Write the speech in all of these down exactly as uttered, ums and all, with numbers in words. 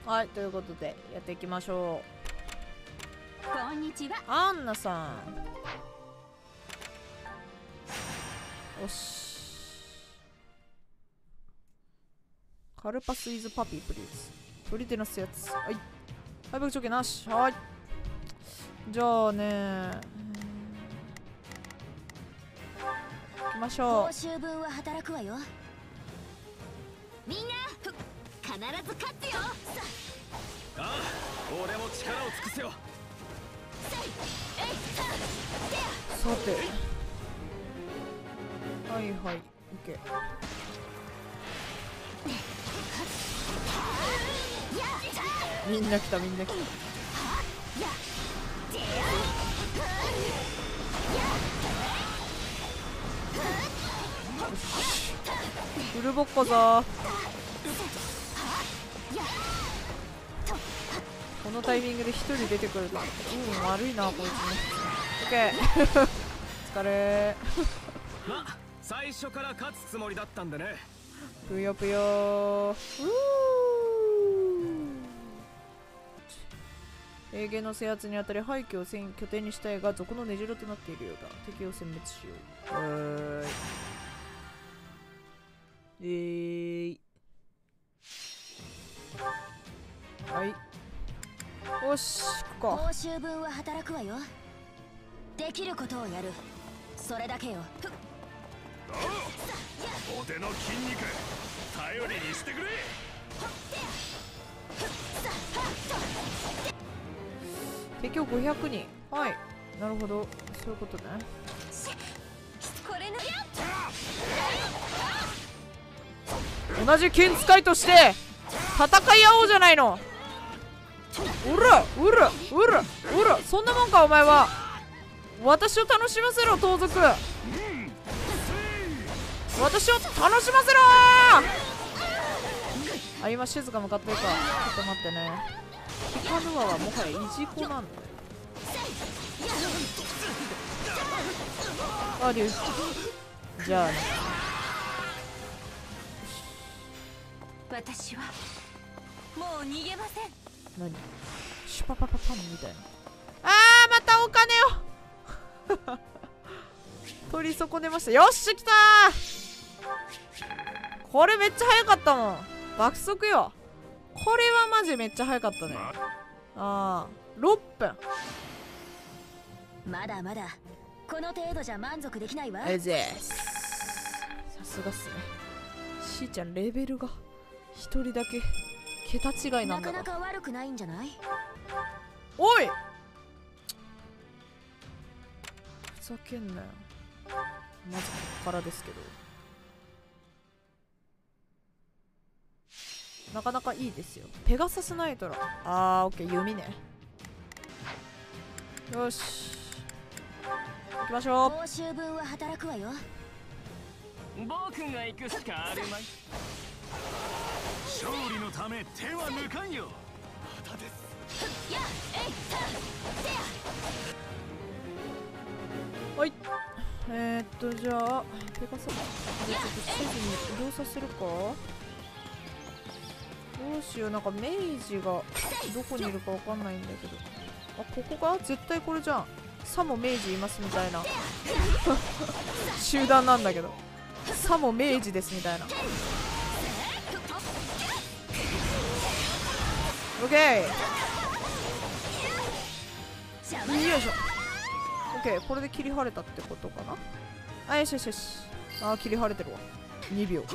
はい、ということでやっていきましょこんにちは。 う。アンナさん、よし。カルパスイズパピープリーズ。取り手のすやつ。はい。敗北条件なし。はい。じゃあね、行きましょう。 報酬分は働くわよ。みんな必ず勝つよ。 ああ、俺も力を尽くすよ。 さて、はいはい、OK。みんな来た、みんな来た。フルボッコぞ。このタイミングで一人出てくると運悪いな、こいつね。オッケー。お疲れー。 ま、最初から勝つつもりだったんでね。 ぷよぷよー。平原の制圧にあたり廃墟を拠点にしたいが賊の根城となっているようだ。敵を殲滅しよう。はーい。えー、はい。よし、行くか。 報酬分は働くわよ。できることをやる。それだけよ。 腕の筋肉頼りにしてくれ。 敵をごひゃくにん。はい、なるほど、そういうことね。 これの同じ剣使いとして戦い合おうじゃないの。うらうらうらうら、そんなもんかお前は。私を楽しませろ盗賊。私を楽しませろー。あ、今静か向かってるか。ちょっと待ってね。ヒカヌアはもはやいじこなんだよ。ありゅう。じゃあね。 私はもう逃げません。 何シュパパパパンみたいな。あー、またお金を取り損ねました。よっしゃ、来たー。これめっちゃ早かったもん。爆速よ。これはマジめっちゃ早かったね。あー、ろっぷん。 まだまだこの程度じゃ満足できないわ。 ありがとうございます。さすがっすね。しーちゃんレベルが一人だけ桁違いなんだな。 なかなか悪くないんじゃない？ おい、ふざけんなよ。まずここからですけど、なかなかいいですよ。ペガサスナイトラ。あー、オッケー、弓ね。よし、行きましょう。 報酬分は働くわよ。 僕が行くしかあるまい。勝利のため手は抜かんよ。またです。 はい。えー、っとじゃあペガサス、ちょっとステージに移動させるか。どうしよう、なんかメイジがどこにいるかわかんないんだけど。あ、ここか。絶対これじゃん。さも明治いますみたいな集団なんだけど、さも明治ですみたいな。オッケー、よいしょ。オッケー、これで切り晴れたってことかな。あ、よしよしよし。あー、切り晴れてるわ。にびょう。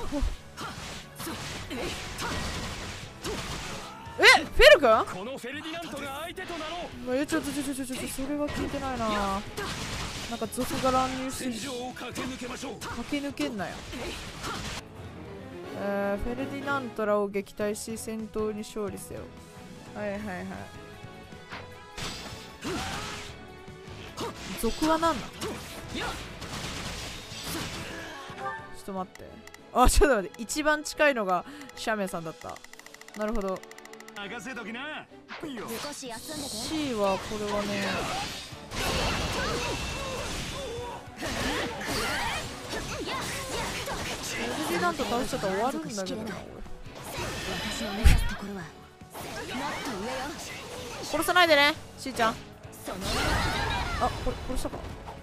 え、フェル君？ このフェルディナントが相手となろう。 え、ちょっとちょちょちょちょ、それは聞いてないな。なんか賊が乱入して戦場を駆け抜けましょう。 駆け抜けんなよ。えー、フェルディナントらを撃退し戦闘に勝利せよ。はいはいはい。賊は何なの？ちょっと待って。あ、ちょっと待って。一番近いのがシャメさんだった。なるほど。 任せときな。 少し休んでて。 C はこれはね、フェルディナント倒しちゃったら終わるんだけどな。 私の目指すところは殺さないでねしーちゃん。 そのあこれ殺したか。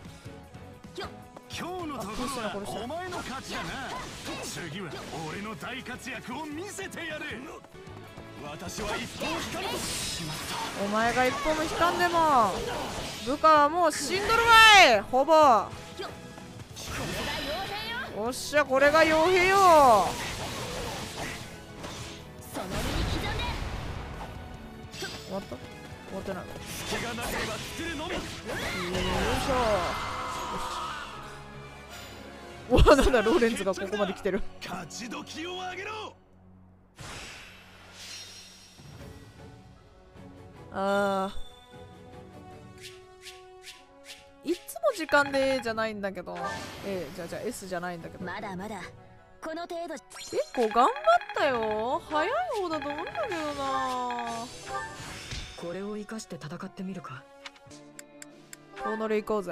今日のところはお前の勝ちだな。次は俺の大活躍を見せてやる。私は一歩も引かぬとしまった。 お前が一歩も引かんでも部下はもう死んどるわい。ほぼおっしゃこれが傭兵よ。 その身に刻んで。 終わった終わってない。 隙がなければ作るのみ。 よいしょ。うわなんだローレンズがここまで来てる。 勝ち時を上げろ。 あーいつも時間で A じゃないんだけど A じゃあじゃあ S じゃないんだけどまだまだこの程度。 結構頑張ったよ。早い方だと思うんだけどな。 これを生かして戦ってみるか。 遠乗り行こうぜ。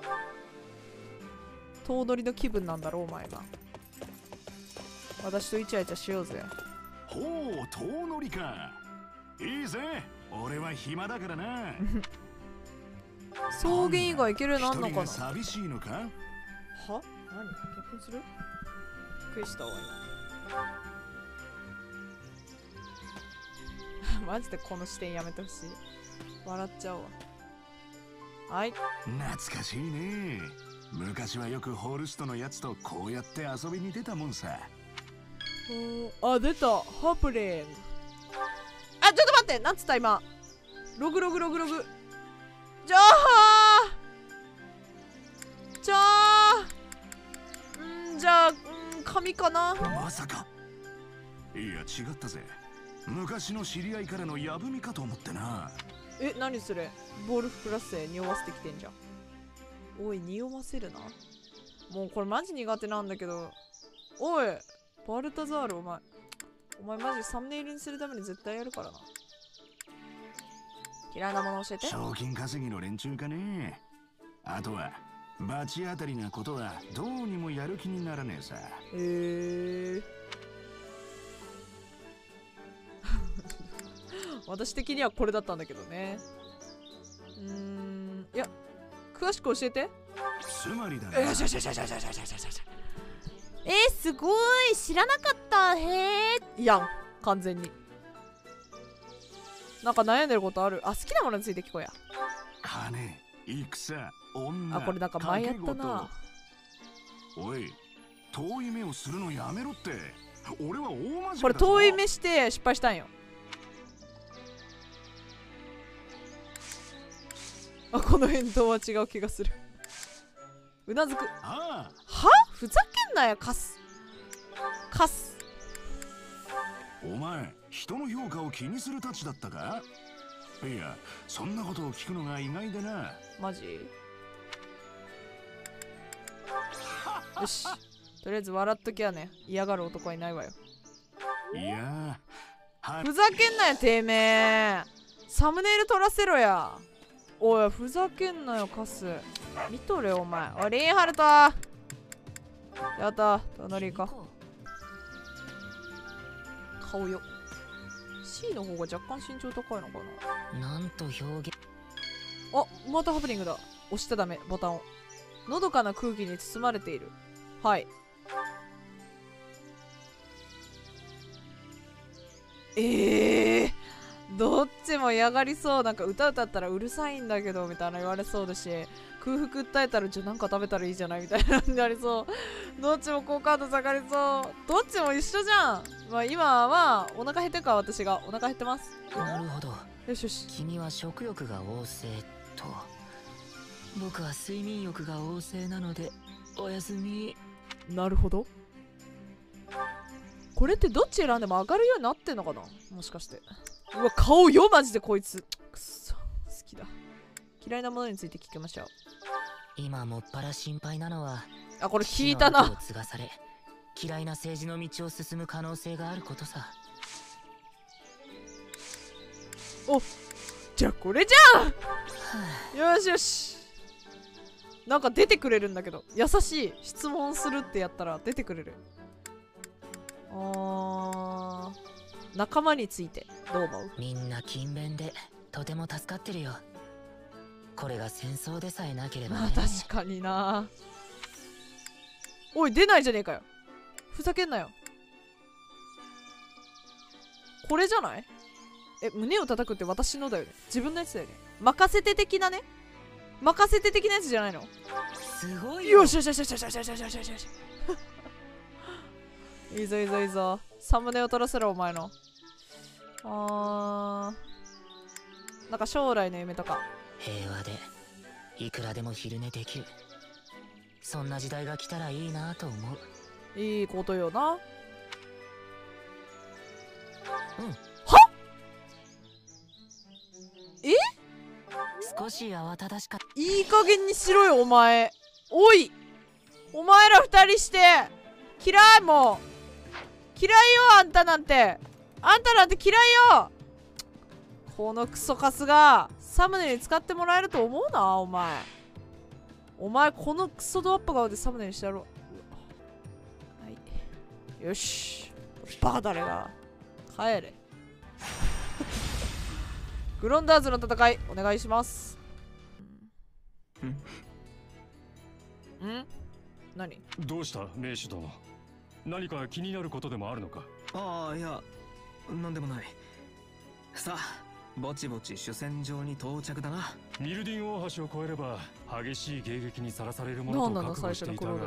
遠乗りの気分なんだろうお前が。私とイチャイチャしようぜ。 ほう遠乗りか。いいぜ俺は暇だからな。 草原以外行けるようになんのかな。 寂しいのか。 は何結婚する。びっくりしたわ今マジでこの視点やめてほしい。笑っちゃうわ。はい懐かしいね。昔はよくホルストのやつとこうやって遊びに出たもんさ。 あ出たハプレン。あちょっと待ってなんつった今。ログログログログじゃあじゃあんじゃあん紙かな。 まさか。いや違ったぜ。昔の知り合いからのやぶみかと思ってな。 え何それ。ボールプラスで匂わせてきてんじゃん。おい匂わせるな。もうこれマジ苦手なんだけど。おいバルタザールお前お前マジサムネイルにするために絶対やるからな。嫌いなもの教えて。 賞金稼ぎの連中かね。あとはバチ当たりなことはどうにもやる気にならねえさ。 へえ私的にはこれだったんだけどね。うーんいや詳しく教えて。 つまりだな。 よしよしよしよしよしよしよしよしよし。えー、すごい知らなかった。へえやん完全に。なんか悩んでることある。あ好きなものについて聞こうや。 金戦女あこれなんか前やったな。 おい遠い目をするのやめろって。俺は大真面目だぞ。 これ遠い目して失敗したんよ。あこの返答は違う気がする。うなずく。 ああはふざけんなよカスカス。 お前人の評価を気にするたちだったか。いやそんなことを聞くのが意外でな。 マジよしとりあえず笑っときゃね嫌がる男はいないわよ。 いやふざけんなよてめえ。サムネイル撮らせろや。おいふざけんなよカス。見とれよお前。おいリンハルトやった隣か。顔よ C の方が若干身長高いのかな。 なんと表現。 あまたハプニングだ。押したダメボタンを。のどかな空気に包まれている。はいえー、どっちも嫌がりそう。なんか歌歌ったらうるさいんだけどみたいな言われそうだし、空腹訴えたらじゃあなんか食べたらいいじゃないみたいなになりそう。どっちも好感度下がりそう。どっちも一緒じゃん。まあ今はお腹減ってるか。私がお腹減ってます。 なるほど。 よしよし。 君は食欲が旺盛と、僕は睡眠欲が旺盛なのでおやすみ。 なるほど。これってどっち選んでも上がるようになってんのかな、もしかして。うわ顔よマジでこいつ。くそ好きだ。嫌いなものについて聞きましょう。 今もっぱら心配なのは、 あこれ聞いたな。 父の後を継がされ嫌いな政治の道を進む可能性があることさ。 おじゃあこれじゃんよしよし。なんか出てくれるんだけど優しい。質問するってやったら出てくれる。あー仲間についてどう思う？ みんな勤勉でとても助かってるよ。これが戦争でさえなければね。 まあ確かにな。おい出ないじゃねえかよ。ふざけんなよ。これじゃない？え、胸を叩くって私のだよね。自分のやつだよね。任せて的なね。任せて的なやつじゃないの？ すごいよ。 よしよしよしよしよしよしよしよしよしよし。いいぞいいぞいいぞ。サムネを撮らせろお前の。あー、なんか将来の夢とか。 平和でいくらでも昼寝できる、そんな時代が来たらいいなと思う。 いいことよな。 うん。 はっ、 少し慌ただしかった。 いい加減にしろよお前。おい、お前ら二人して嫌い、もう嫌いよ。あんたなんてあんたなんて嫌いよ。このクソカスがサムネに使ってもらえると思うな。お前お前このクソドアップ顔でサムネにしてやろう。はい、よし、バカ誰が帰れ。グロンダーズの戦いお願いします。んん何？ どうした名手殿、何か気になることでもあるのか？ ああ、いや、なんでもない。さあ、ぼちぼち主戦場に到着だな。 ミルディン大橋を越えれば激しい迎撃にさらされるものと覚悟していたが、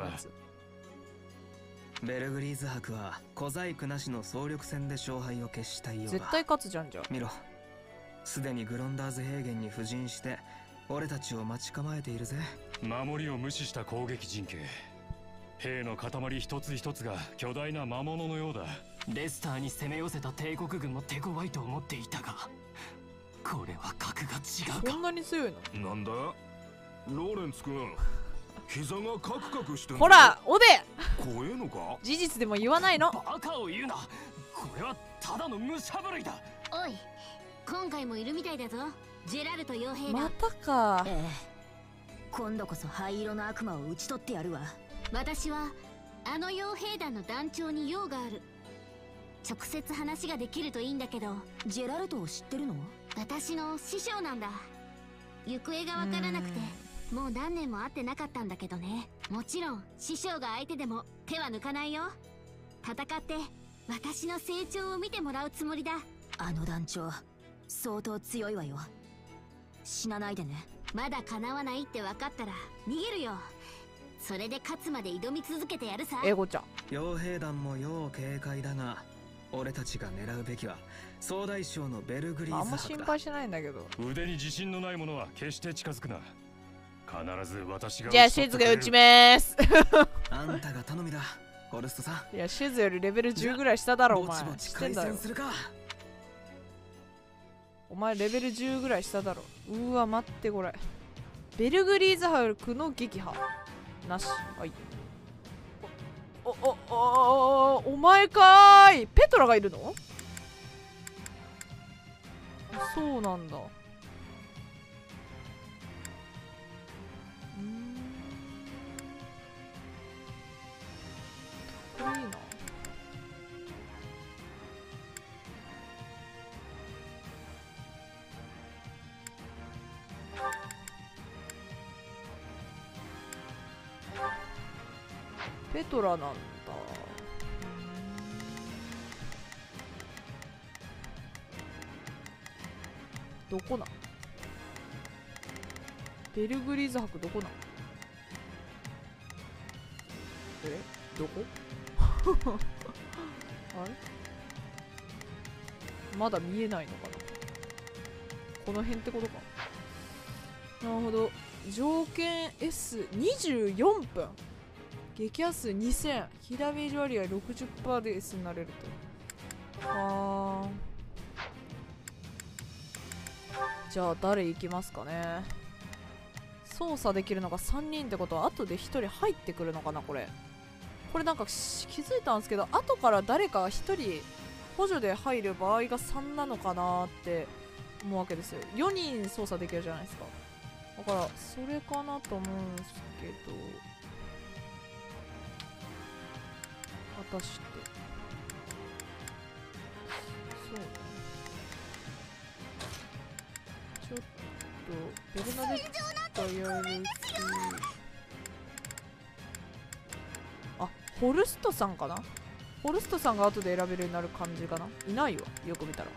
ベルグリーズ伯は小細工なしの総力戦で勝敗を決したいようだ。 絶対勝つじゃん。じゃ見ろ、すでにグロンダーズ平原に布陣して俺たちを待ち構えているぜ。 守りを無視した攻撃陣形、兵の塊一つ一つが巨大な魔物のようだ。 レスターに攻め寄せた帝国軍も手強いと思っていたが、これは格が違うか。 そんなに強いの？ なんだローレンツ君、膝がカクカクしてんの？ ほらおで怖えのか？ 事実でも言わないの。 バカを言うな。これはただの武者震いだ。 おい、今回もいるみたいだぞ、ジェラルト傭兵団。 またか。 ええ、今度こそ灰色の悪魔を討ち取ってやるわ。 私はあの傭兵団の団長に用がある。直接話ができるといいんだけど。 ジェラルトを知ってるの？ 私の師匠なんだ。行方がわからなくてもう何年も会ってなかったんだけどね。もちろん師匠が相手でも手は抜かないよ。戦って私の成長を見てもらうつもりだ。 あの団長相当強いわよ。死なないでね。 まだ叶わないって分かったら逃げるよ。それで勝つまで挑み続けてやるさ。 英語ちゃん。 傭兵団も要警戒だが、俺たちが狙うべきは総大将のベルグリーズあんま伯だ。 心配してないんだけど。 腕に自信のない者は決して近づくな。必ず私がじゃあシュズが打ちます。 あんたが頼みだ、ホルストさん。 いやシュズよりレベルじゅうぐらい下だろお前。 ぼちぼち開知ってんだよ戦するか。 お前レベルじゅうぐらい下だろ。うわ待ってこれ。ベルグリーズ伯の撃破なし。はい。おおおおお前かーい。ペトラがいるの？そうなんだ。うーん、これいいな。ペトラなんだ。どこなん？ベルグリーズ伯どこなん？え、どこ？あれ？まだ見えないのかな？この辺ってことか。なるほど。条件 エスにじゅうよん 分。撃破数にせん。ヒダメージ割合 ろくじゅっパーセント で S になれると。あー。じゃあ誰行きますかね。操作できるのがさんにんってことは後でひとり入ってくるのかな。これこれなんか気づいたんですけど、後から誰かがひとり補助で入る場合がさんなのかなって思うわけですよ。よにん操作できるじゃないですか。だからそれかなと思うんですけど、果たしてベルナデッタやるし、あ、ホルストさんかな。ホルストさんが後で選べるようになる感じかな。いないわ、よく見たら。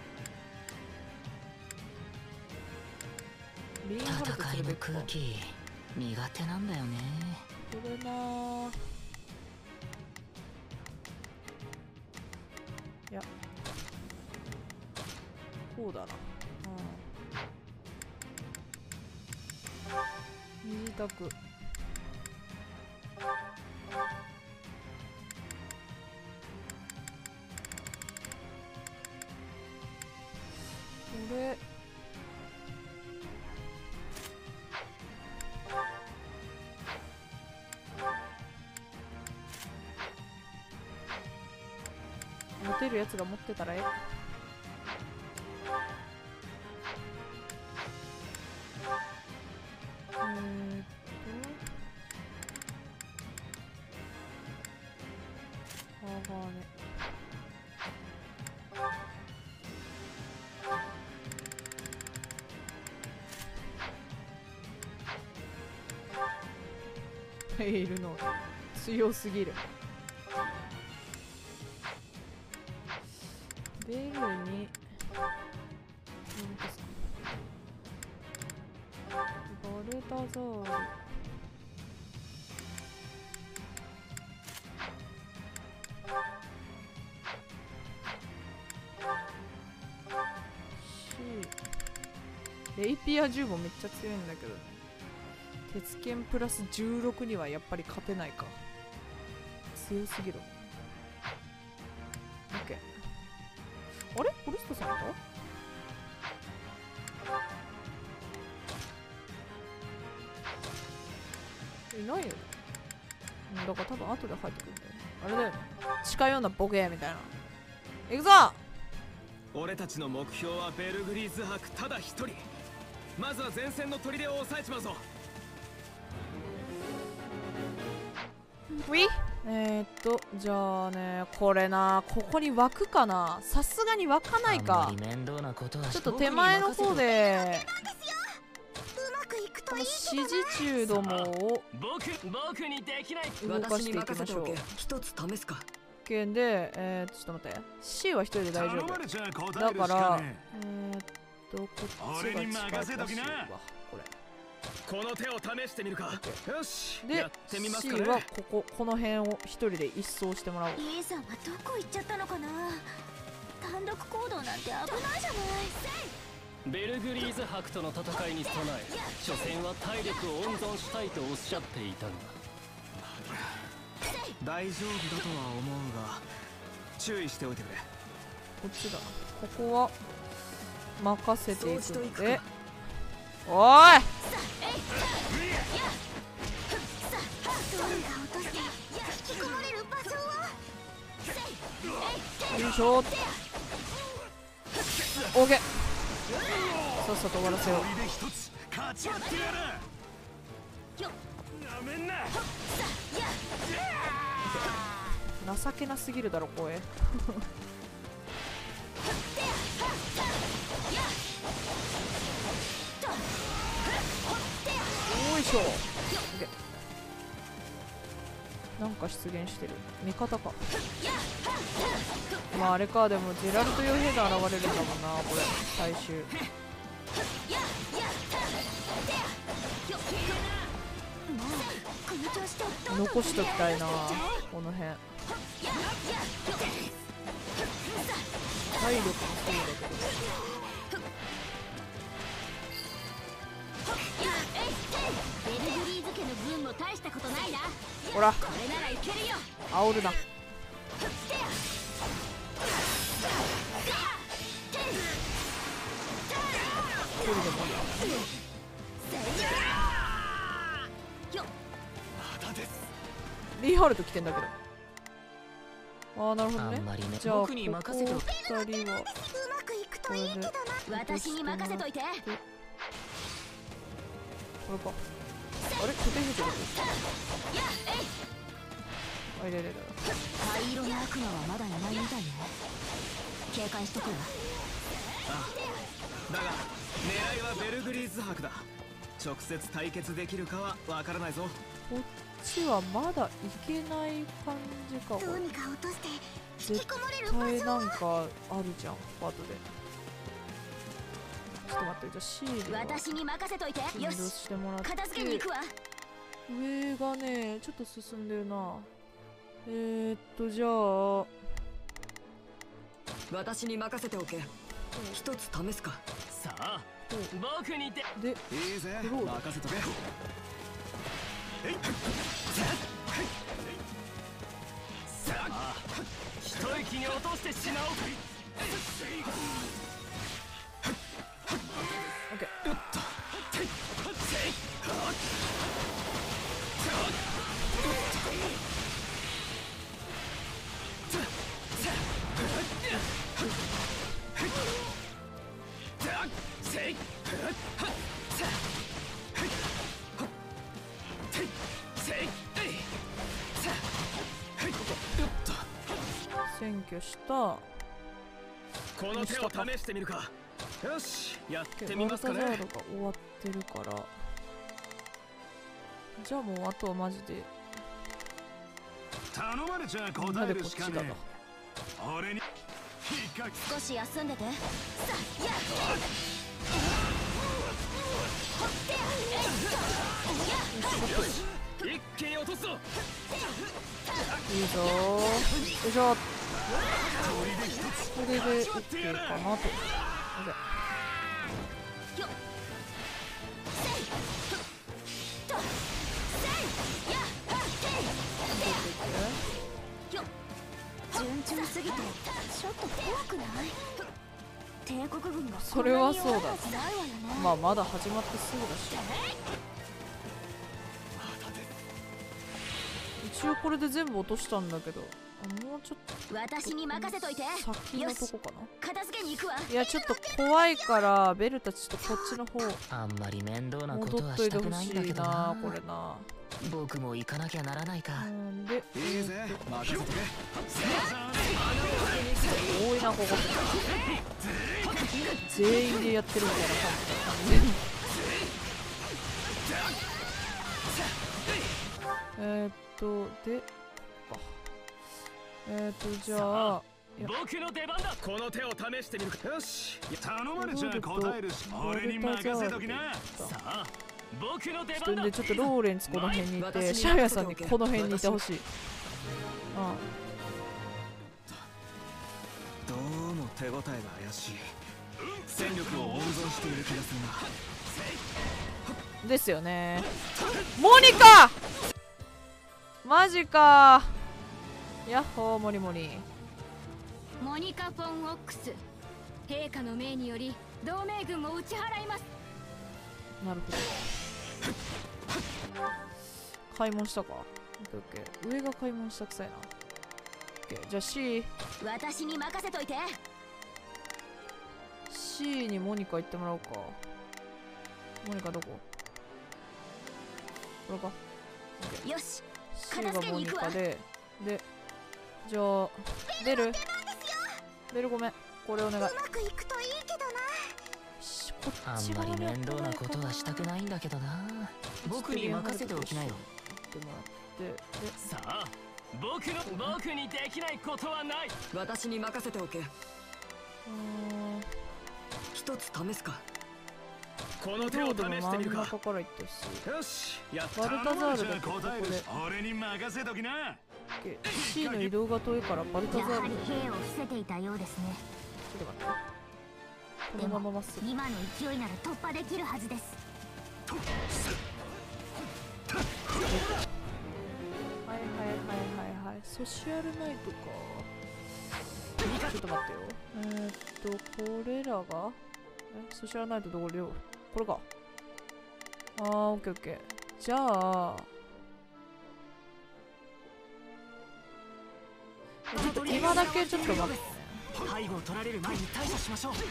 リーンハルト戦いの空気苦手なんだよね。 これなー、いやこうだな。うん、二次択。これ持てるやつが持ってたらええ。えーっと鋼ヘイルの強すぎる。ベルに何ですか、バルタザール、レイピアじゅうもめっちゃ強いんだけどね。鉄拳プラスじゅうろくにはやっぱり勝てないか。強すぎる。オッケー。あれホルストさんいた？いないよね。うん、だから多分後で入ってくるんだよね。あれだよね。近いようなボケみたいな。行くぞ！ 俺たちの目標はベルグリーズ伯ただ一人。まずは前線の砦を押さえちまうぞ。 ウィえー、っとじゃあね、これな、ここに湧くかな。さすがに湧かないか。ちょっと手前の方でこの指示中どもを僕にできない。 動かしていきましょう。 一つ試すか。 剣で、えー、ちょっと待って、 C は一人で大丈夫だから、えー、っとこっちが近いらしいわ。これこの手を試してみるか。よし、 でやってみますか C ね。 はこここの辺を一人で一掃してもらおう。 イエさんはどこ行っちゃったのかな。単独行動なんて危ないじゃない。 ベルグリーズ伯との戦いに備え、所詮は体力を温存したいとおっしゃっていたが、 大丈夫だとは思うが注意しておいてくれ。 こっちだ。ここは任せていくので、おーいよいしょ。オーケー。さっさと終わらせよう。情けなすぎるだろ声。よいしょ。なんか出現してる。味方か。まああれか。でもジェラルト傭兵団現れるんだもんなこれ最終。残しときたいなこの辺。体力もそうだけど。 ベルグリーズ家の分も大したことないな。 ほらこれならいけるよ。 煽るな。一人でもリーハルト来てんだけど。ああなるほどね。じゃあここ二人はこれで私に任せといて。 これか。あれ拠点兵ってことあ、いれれれ。 灰色の悪魔はまだいないみたいね。警戒しとくよ。 だが狙いはベルグリーズ博だ。直接対決できるかはわからないぞ。 こっちはまだいけない感じか。これどうにか落として引絶き込まれる対場所なんかあるじゃんパートで。ちょっと待って、じゃあ C では私に任せといて。 進路よし、 してもらって、 片付けに行くわ。 上がねちょっと進んでるな。えー、っとじゃあ私に任せておけ。一つ試すか。 さあ僕にででいいぜ、 フロー任せとけ。 さあ一息に落としてしまおう。 オッケー、占拠した。 この手を試してみるか。よし、やってみバルますかね。 タザールが終わってるから、じゃあもうあとはマジで頼まれちゃみんな答えでこっちだな。 るしかねえ。俺に引っかき少し休んでて。さあ、やっ一気に落とすぞ。 いいぞー。よいしょ。これで OK かなと。OK。 順調すぎてちょっと怖くない？帝国軍がそれはそうだ。 ないわよね。 まあまだ始まってすぐだし。一応これで全部落としたんだけど、あもうちょっと私に任せといて。 先のとこかな。 片付けに行くわ。 いやちょっと怖いからベルたちちょっとこっちの方あんまり面倒なこと戻っはといほしてたくないんしいだけどなな。これな。 僕も行かなきゃならないか。 うんでいいぜ、任せとけ。 多いなここ。全員でやってるみたいな感じ。えーっとでえーっとじゃあ僕の出番だ。 この手を試してみるか。よし、 頼まれちゃ答えるし俺に任せときな。 さあ僕の出人番だ。 でちょっとローレンツこの辺にいて、 私シャヤさんにこの辺にいてほしい。あどうも手応えが怪しい。戦力を温存している気がするな。 あですよね。モニカマジか。やっほーモリモリ。 モニカ・フォン・オックス、陛下の命により同盟軍を打ち払います。 なるほど。買い物したか。オッケーオッケー。上が買い物したくさいな。オッケーじゃあ C。 私に任せといて。 C にモニカ行ってもらおうか。モニカどこ？これか。 よし、 C がモニカで、で、じゃあ、ベルベルごめん。これお願い。 うまくいくといいけどな。 しこあっちんまり側面倒なことはしたくないんだけどな。僕に任せておきなよ。 ってもらって、で、 さあ僕の僕にできないことはない。 私に任せておけ。 うーん、 一つ試すか。 この手を試ロードのしてみるか。 真ん中から行ってほしい。 よし、やっバルタザールだけここ答えるしで。 俺に任せときな。 オッケー C の移動が遠いからバルタザール。ちょっ兵を伏せていたようですね。 と待って。このまままっすぐ。 今の勢いなら突破できるはずです。 はいはいはいはいはい。ソシャルナイトか。ちょっと待ってよ。えー、っと、これらがえソシャルナイトどこでよこれか。あー、オッケーオッケー。じゃあ、ちょっと今だけちょっと待ってね。 背後を取られる前に対処しましょう。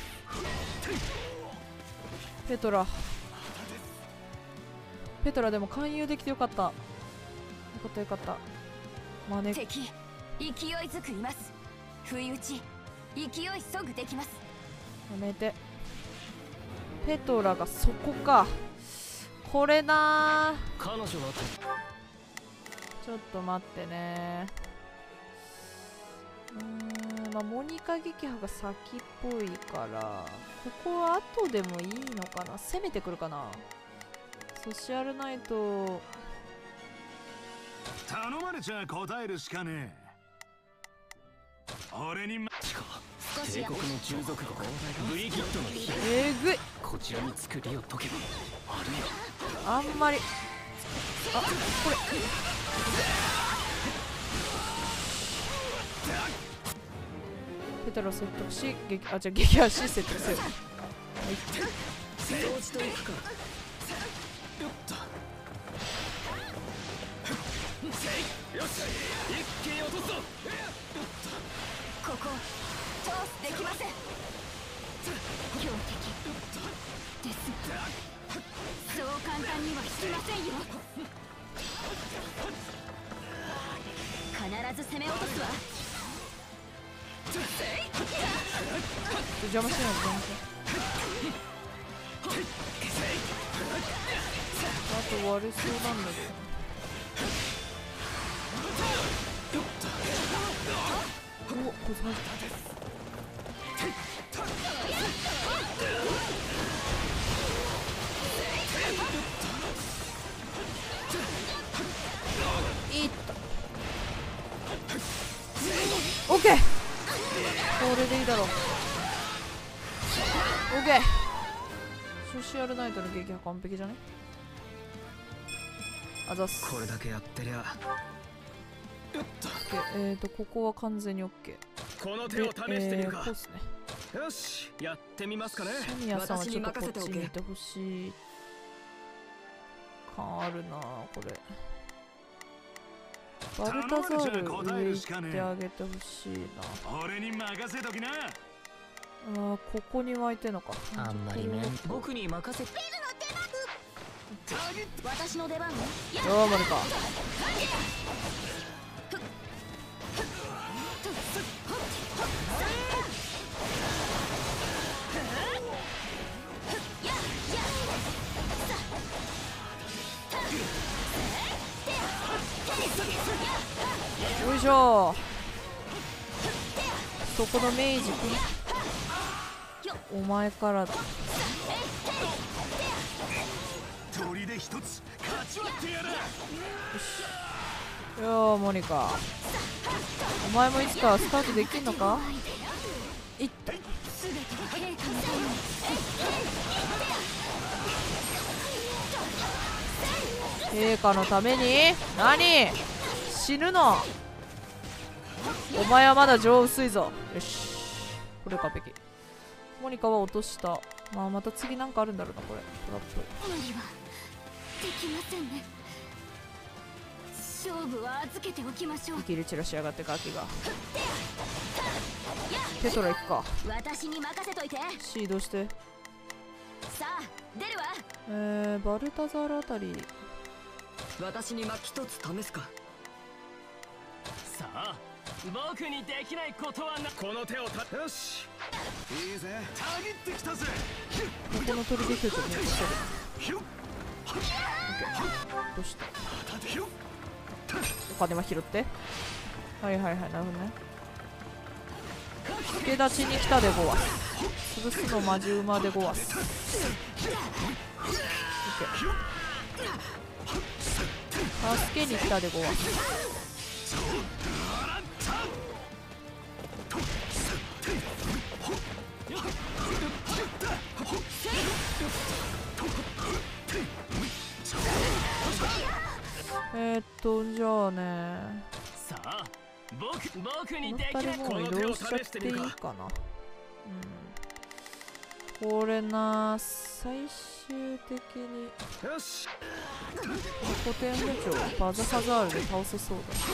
ペトラ。ペトラでも勧誘できてよかった。よかったよかった。まあね、 敵、勢いづくいます。不意打ち、勢いそぐできます。 やめて。 ペトラがそこか。これなー。 彼女はちょっと待ってね。うーん、まあモニカ撃破が先っぽいから、ここは後でもいいのかな。攻めてくるかな。ソシャルナイト頼まれちゃ答えるしかねえ。俺にま帝国の従属国ブリギッドの日えぐい。 こちらに作りを解けばあるいあんまりあこれペトラを説得し撃あじゃあ撃破し説得せよ。はい同時と行くか。 よし一気に落とすぞ。 ここチョースできません。強敵ですがそう簡単には引きませんよ。必ず攻め落とすわ。 邪魔しないで邪魔しない。あと割れそうなんだけど。おこいつマジいったオッケー。これでいいだろう。オッケー。ソシアルナイトの撃破完璧じゃね。あざっす。 これだけやってりゃ。 えーとここは完全にオッケー。 この手を試してみるか。 こうっすね。 よしやってみますかね。 シミヤさんはちょっとこっちにいてほしい感あるなこれ。バルタザール上行ってあげてほしいな。 俺に任せときな。 あーここに湧いてんのか。 あんまり面僕に任せて。 私の出番ね。 よーマルか。よいしょ。そこの明治君お前からだ。 鳥で一つ勝ち割ってやる。 よーモニカお前もいつかスタートできんのか。いった陛下のために何死ぬの。お前はまだ情薄いぞ。よしこれ完璧。モニカは落とした。まあまた次なんかあるんだろうなこれ。トラップ無理はできませんね。勝負は預けておきましょう。 生きる散らしやがってガキが。ペトラ行くか。 私に任せといて。 シードしてさあ出るわ。 えー、バルタザールあたり。 私にま一つ試すか。 さあ僕にできないことはな。 この手をたよしいいぜ。たぎってきたぜ。 ここの取りできるとめっちゃしてる。 ひゅっどうした。 ひゅっお金は拾ってはいはいはいなるほどね。助立ちに来たでごわす。潰すのマジ馬でごわす。助けに来たでごわす。えーっとじゃあねさあ僕僕このにできないふたりもう移動しちゃっていいかな。うんこれな最終的によし古典部長バザハザールで倒せそうだ。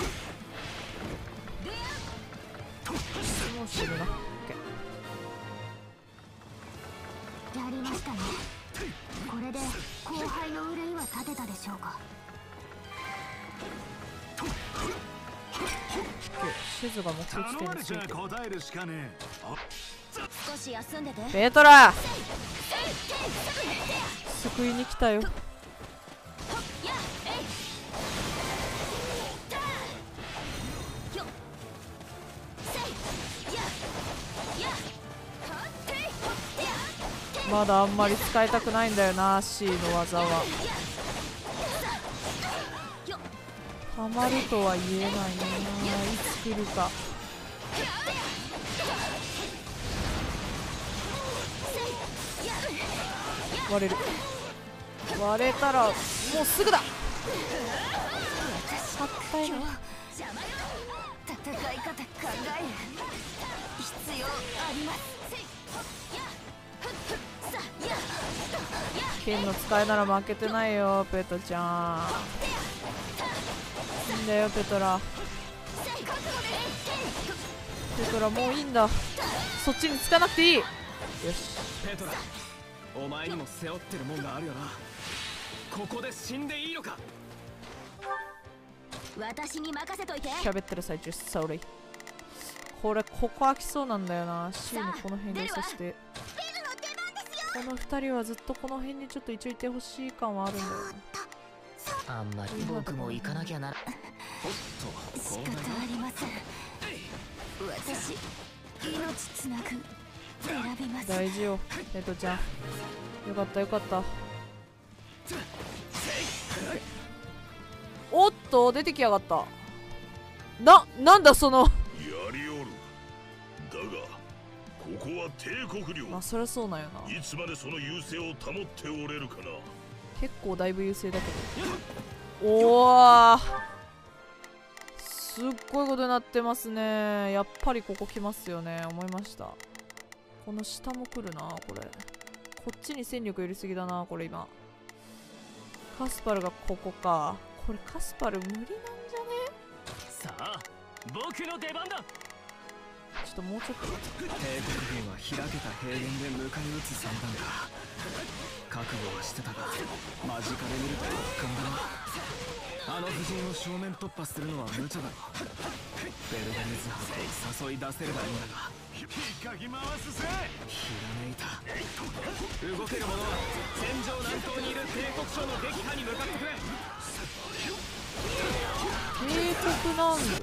もう死ぬな。オッケーやりましたね。これで後輩の憂いは立てたでしょうか。 シズが目標地頼まれちゃ点についてる。 答えるしかねえ。 少し休んでて。 ペトラ救いに来たよ。まだあんまり使いたくないんだよな C の技は。ハマるとは言えないな。いつ来るか。割れる。割れたらもうすぐだ。さったいな。 戦い方考える必要あります。 剣の使いなら負けてないよペトちゃん。いいんだよペトラ。ペトラもういいんだ。そっちにつかなくていい。よしペトラ、お前にも背負ってるもんがあるよな。ここで死んでいいのか。 私に任せといて。 喋ってる最中ソーリー。これここ開きそうなんだよな。 C のこの辺にさして。このふたりはずっとこの辺にちょっと一応いてほしい感はあるんだよな。 あんまり僕も行かなきゃな。 おっと、 仕方ありません。私命つなぐ選びます。 大事よペトちゃん。よかったよかった。おっと出てきやがった。な、なんだその。 やりおる。だがここは帝国領。 まあそりゃそうなんよな。 いつまでその優勢を保っておれるかな。 結構だいぶ優勢だけど。おおすっごいことになってますね。やっぱりここ来ますよね。思いました。この下も来るなこれ。こっちに戦力入れすぎだなこれ今。カスパルがここか。これカスパル無理なんじゃね。 さあ僕の出番だ。 ちょっともうちょっと。 帝国軍は開けた平原で迎え撃つ算段か。覚悟はしてたが間近で見ると圧巻だな。あの布陣を正面突破するのは無茶だろ。ベルガリズ派を誘い出せればいいんだが。 引っかき回すぜ。 ひらめいた。動ける者は戦場南東にいる帝国将の撃破に向かってくれ。 帝国南部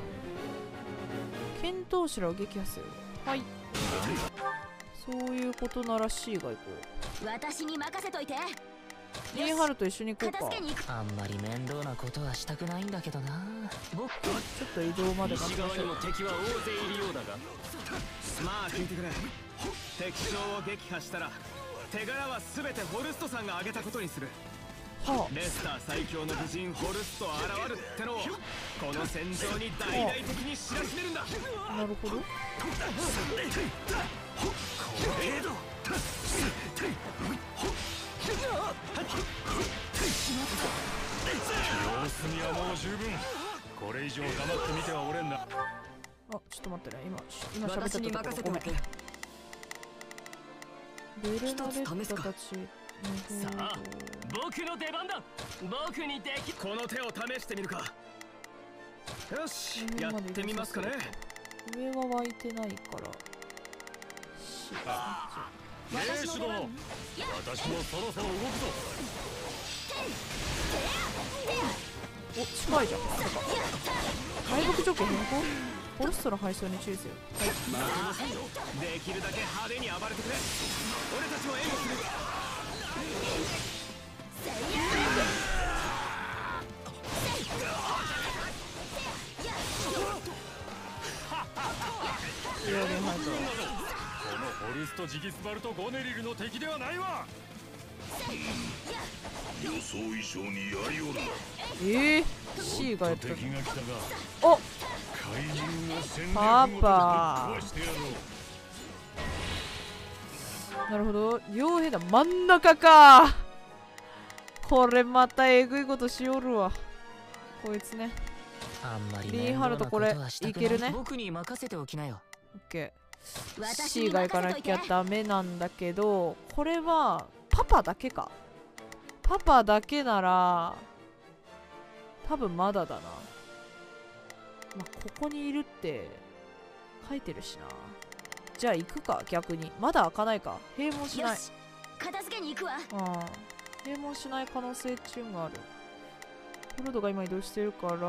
剣闘士らを撃破せよ。はい。そういうことなら C が行こう。 私に任せといて。 リーハルと一緒に行こうか。 片付けに行く。 あんまり面倒なことはしたくないんだけどな。僕ちょっと移動まで待西側にちましょう。 も敵は大勢いるようだが、 まあ聞いてくれ。敵将を撃破したら手柄は全てホルストさんが挙げたことにする。 はレスター最強の武人ホルスト現るってのをこの戦場に大々的に知らしめるんだ。 あ、なるほど。 様子にはもう十分。これ以上黙ってみてはおれんな。 あ、ちょっと待ってね。今今喋っ私にちゃった任せておけ。 とこごめん。ベルナレッタたち。 さあ僕の出番だ。僕にでき。 この手を試してみるか。よし、やってみますかね。 上は湧いてないからし名手殿、私もそろそろ動くぞ。 お、近いじゃん。なんか敗北条件変更。ホルストの配送に注意せよ。はい。 できるだけ派手に暴れてくれ。俺たちも援護する。 いや、でも入ったわ。 このホルスト・ジギスバルト・ゴネリルの敵ではないわ。予想以上にやりおるな。 ええー、C がやったの。 敵が来たが、 お、 怪人が戦略パごとパぶっ壊してやろう。 なるほど。傭兵だ。真ん中か。これまたえぐいことしおるわ。こいつね。 あんまりリー面倒なこハルトことれはしたくない。 いけるね。 僕に任せておきなよ。 オッケー。 私 C にが行かなきゃダメなんだけど、これはパパだけか。パパだけなら多分まだだな。まあ、ここにいるって書いてるしな。 じゃあ行くか。逆にまだ開かないか。閉門しない。 よし片付けに行くわ。 ああ、閉門しない可能性っていうのがある。クロードが今移動してるから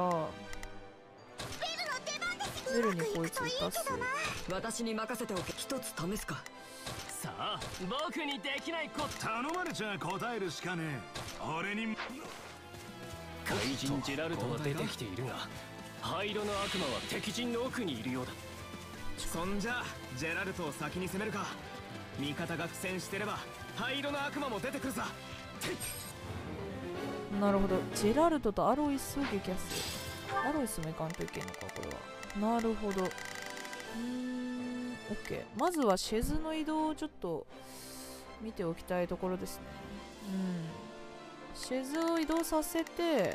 ベルにこいつ打たす。 私に任せておけ。一つ試すか。 さあ僕にできないこと頼まれちゃ答えるしかねえ。俺に怪人ジェラルドは出てきているが灰色の悪魔は敵陣の奥にいるようだ。 そんじゃジェラルトを先に攻めるか。味方が苦戦してれば灰色の悪魔も出てくるさ。 なるほど。ジェラルドとアロイスを撃破する。アロイスもいかんといけんのかこれは。なるほど。うーん、オッケー。まずはシェズの移動をちょっと見ておきたいところですね。うん。シェズを移動させて、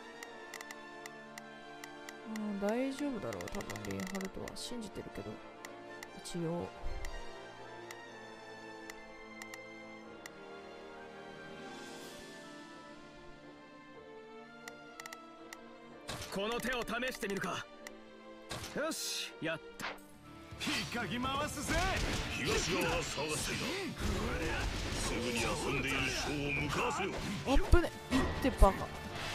うん、大丈夫だろう。多分レインハルトは信じてるけど、一応。 この手を試してみるか。よし、やった。 引っかき回すぜ。 東側は騒がせいだ。すぐに遊んでいる将を向かわせよ。 あっぶね、いってバカ。 ど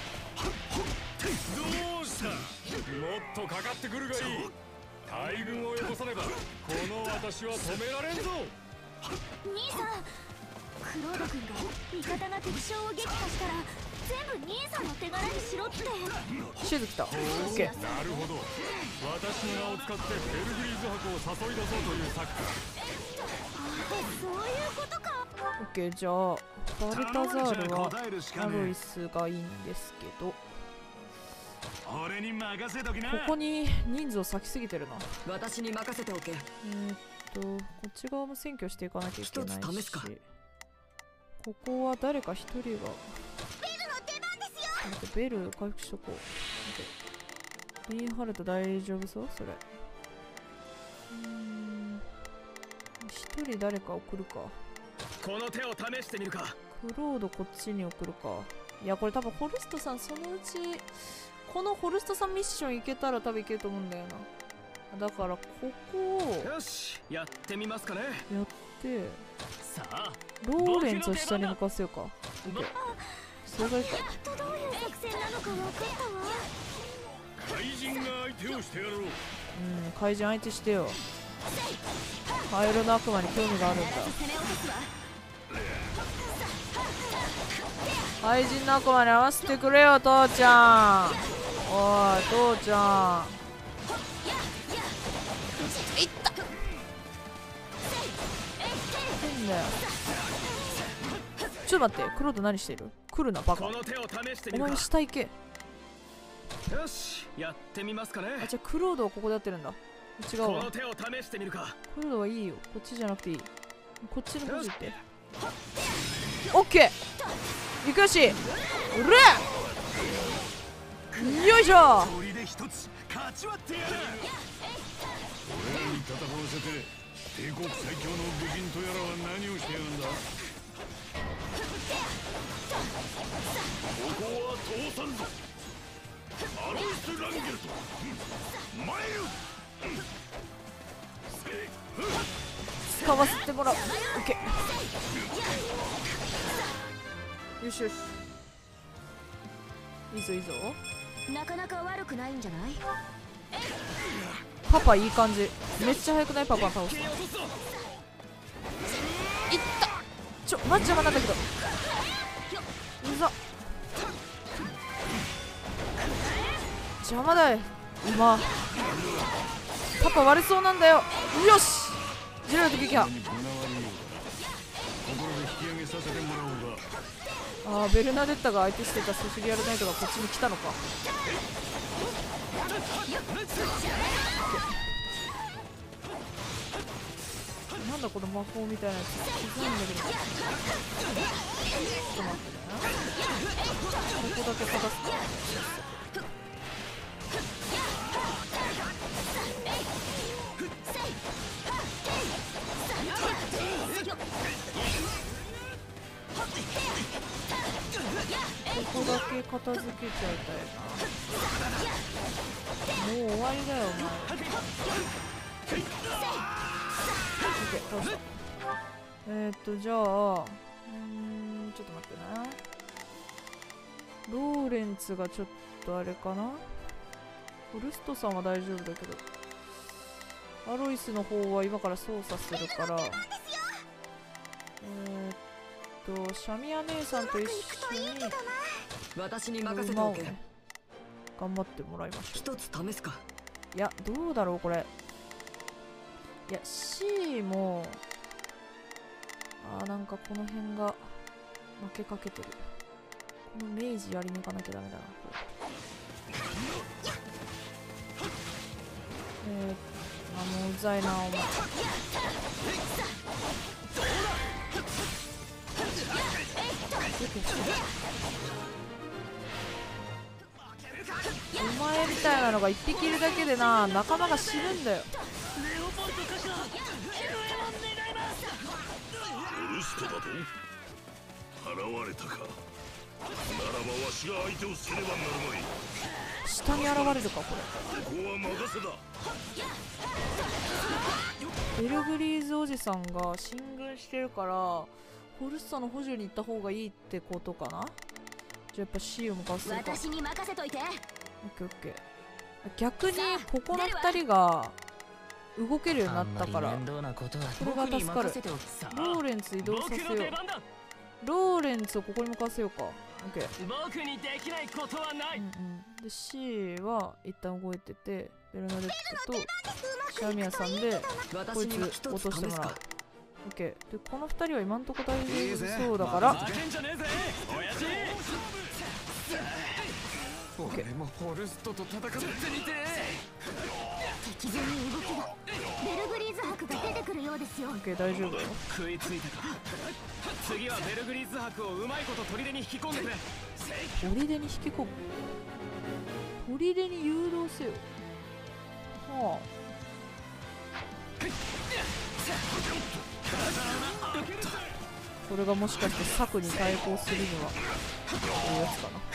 うした。もっとかかってくるがいい。大軍をよこさねばこの私は止められんぞ。 兄さん、クロード君が味方が敵将を撃破したら全部兄さんの手柄にしろって。 シェズ来た。オッケー。 なるほど。私の名を使ってベルグリーズ博を誘い出そうという策か。 そういうことか。 オッケー、じゃあバルタザールはアロイスがいいんですけど、 俺に任せときな。 ここに人数を割きすぎてるな。 私に任せておけ。 えーっとこっち側も占拠していかなきゃいけないし、 一つ試すか。 ここは誰か一人が。 ベルの出番ですよ。 待って、ベル回復しとこう。リーンハルト大丈夫そう？それ。うーん、一人誰か送るか。 この手を試してみるか。 クロードこっちに送るか。いやこれ多分ホルストさんそのうちこのホルストさんミッションいけたら多分いけると思うんだよな。だからここをよし、やってみますかね。 やってさあローレンツを下に向かせようか。オッケー。それがいいか。 やっとどういう作戦なのか分かったわ。 怪人が相手をしてやろう。 うん、怪人相手してよ。カエルの悪魔に興味があるんだ。 攻め落とすわ。 怪人の悪魔に合わせてくれよ父ちゃん。おい父ちゃん。いった。変だよ。ちょっと待って、クロード何してる？来るなバカ。 この手を試してお前もみるか。 下行け。 よし、やってみますかね。 あ、じゃあクロードはここでやってるんだ。違うわ。 この手を試してみるか。 クロードはいいよ。こっちじゃなくていい。こっちの方行って。オッケー。行くよし。うれ。よいしょ。 鳥で一つ勝ち割ってやる。 俺らに戦わせて帝国最強の武人とやらは何をしてやるんだ。ここは通さんぞ。アロイス・ランゲルト前よ。 使わせてもらう。オッケー。よしよし。いいぞいいぞ。 なかなか悪くないんじゃない？ パパいい感じ。めっちゃ速くないパパ倒す。いった。ちょマッチョがなんだけど。うざ。邪魔だよ今。パパ割れそうなんだよ。よし。ジェラルト撃破。 心で引き上げさせてもらおうか。 あーベルナデッタが相手してたソシリアルナイトがこっちに来たのか。なんだこの魔法みたいなやつ。気づいんだけど。ちょっと待ってね。ここだけ探すか。ここだけ片付けちゃいたいな。もう終わりだよお前。 倒した。えーっとじゃあうーんちょっと待ってな。ローレンツがちょっとあれかな。ホルストさんは大丈夫だけど、アロイスの方は今から操作するから、えー、っとシャミア姉さんと一緒に私に任せて馬をおけ。 ね頑張ってもらいましょう。 一つ試すか。 いやどうだろうこれ。いや C もあーなんかこの辺が負けかけてる。この明治やりに行かなきゃダメだなこれ。えー、あもううざいなお前。お前みたいなのが一匹いるだけでな仲間が死ぬんだよ。 ウルストだと現れたか。ならばわしが相手をせねばなるまい。 下に現れるかこれ。 ここは任せだ。 ベルグリーズおじさんが進軍してるからホルスタの補助に行った方がいいってことかな。じゃあやっぱ C を向かわせるか。 私に任せといて。 オッケーオッケー。逆にここのふたりが動けるようになったから面倒なことはそれが助かる。ローレンツ移動させよう。ローレンツをここに向かわせようか。オッケー。 僕にできないことはない。 うんうん、で C は一旦動いててベルナデットとシャミヤさんでこいつ落としてもらう。オッケー。でこのふたりは今んとこ大丈夫そうだから俺もホルストと戦ってみて。 敵陣に動きが。ベルグリーズ博が出てくるようですよ。 オッケー大丈夫よ。 食いついたか。次はベルグリーズ博をうまいこと砦に引き込んでくれ。 砦に引き込む。砦に誘導せよ。はあこれがもしかして策に対抗するにはこういうやつかな。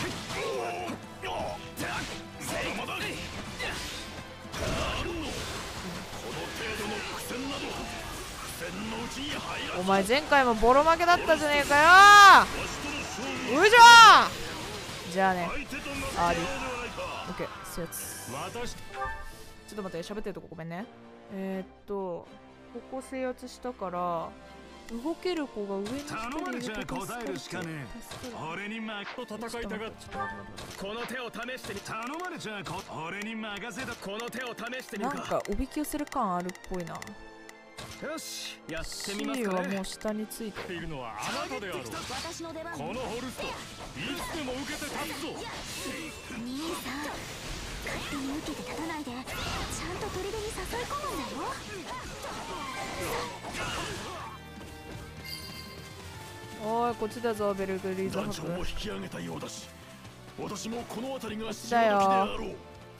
お前前回もボロ負けだったじゃねえかよ。ういじゃーじゃあねあり。オッケーそういうやつ。ちょっと待って喋ってるとこごめんね。えー、っとここ制圧したから動ける子が上に一人いると答えるしかねえ。俺に負けと戦いたがって。この手を試してみ。頼まれちゃう。俺に任せた。この手を試してみるか。 なんかおびき寄せる感あるっぽいな。 よしやってみ C ますかね。 はもう下についてる。 いるのはあなたであろう。 私の出番。 このホルストいつでも受けて立つぞ。 兄さん勝手に受けて立たないでちゃんと砦に誘い込むんだよ。 おいこっちだぞベルグリーズ団長も博。 引き上げたようだし、私もこの辺りが潮時でだよあろう。